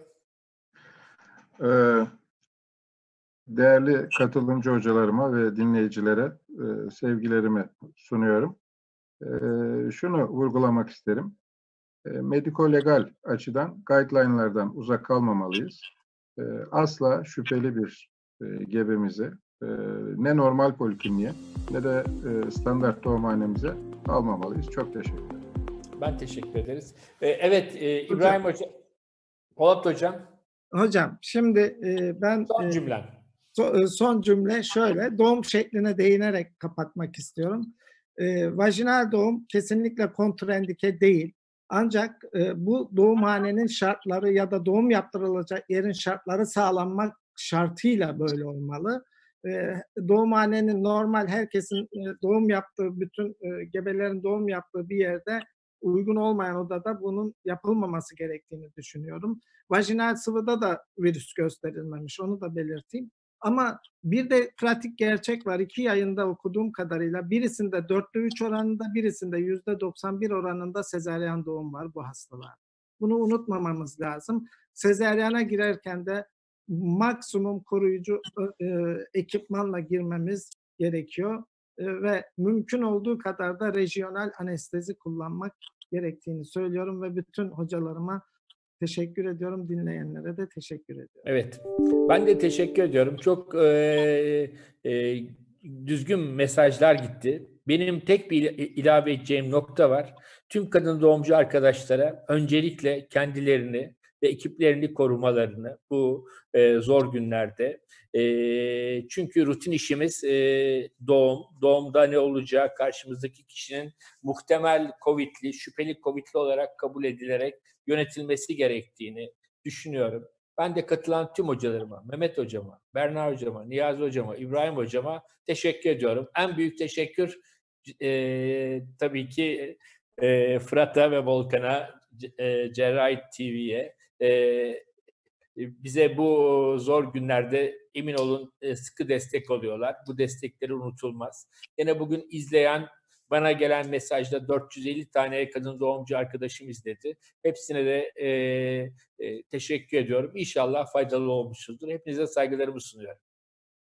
Değerli katılımcı hocalarıma ve dinleyicilere sevgilerimi sunuyorum. Şunu vurgulamak isterim. Mediko-legal açıdan guideline'lardan uzak kalmamalıyız. Asla şüpheli bir gebemizi ne normal polikliniğe ne de standart doğumhanemize almamalıyız. Çok teşekkür ederim. Ben teşekkür ederiz. Evet, İbrahim Hocam, Polat Hocam. Hocam, şimdi ben... Son cümlem. Son cümle şöyle, doğum şekline değinerek kapatmak istiyorum. Vajinal doğum kesinlikle kontraindike değil. Ancak bu doğumhanenin şartları ya da doğum yaptırılacak yerin şartları sağlanmak şartıyla böyle olmalı. Doğumhanenin normal herkesin doğum yaptığı, bütün gebelerin doğum yaptığı bir yerde uygun olmayan odada bunun yapılmaması gerektiğini düşünüyorum. Vajinal sıvıda da virüs gösterilmemiş, onu da belirteyim. Ama bir de pratik gerçek var. 2 yayında okuduğum kadarıyla birisinde 4/3 oranında, birisinde %91 oranında sezaryen doğum var bu hastalar. Bunu unutmamamız lazım. Sezaryana girerken de maksimum koruyucu ekipmanla girmemiz gerekiyor. Ve mümkün olduğu kadar da rejiyonel anestezi kullanmak gerektiğini söylüyorum ve bütün hocalarıma teşekkür ediyorum. Dinleyenlere de teşekkür ediyorum. Evet. Ben de teşekkür ediyorum. Çok düzgün mesajlar gitti. Benim tek bir ilave edeceğim nokta var. Tüm kadın doğumcu arkadaşlara öncelikle kendilerini ve ekiplerini korumalarını bu zor günlerde. Çünkü rutin işimiz doğum. Doğumda ne olacağı karşımızdaki kişinin muhtemel COVID'li, şüpheli COVID'li olarak kabul edilerek yönetilmesi gerektiğini düşünüyorum. Ben de katılan tüm hocalarıma, Mehmet Hocama, Berna Hocama, Niyazi Hocama, İbrahim Hocama teşekkür ediyorum. En büyük teşekkür tabii ki Fırat'a ve Volkan'a, Cerrahi TV'ye. Bize bu zor günlerde emin olun sıkı destek oluyorlar. Bu destekleri unutulmaz. Yine bugün izleyen, bana gelen mesajda 450 tane kadın doğumcu arkadaşım izledi. Hepsine de teşekkür ediyorum. İnşallah faydalı olmuşuzdur. Hepinize saygılarımı sunuyorum.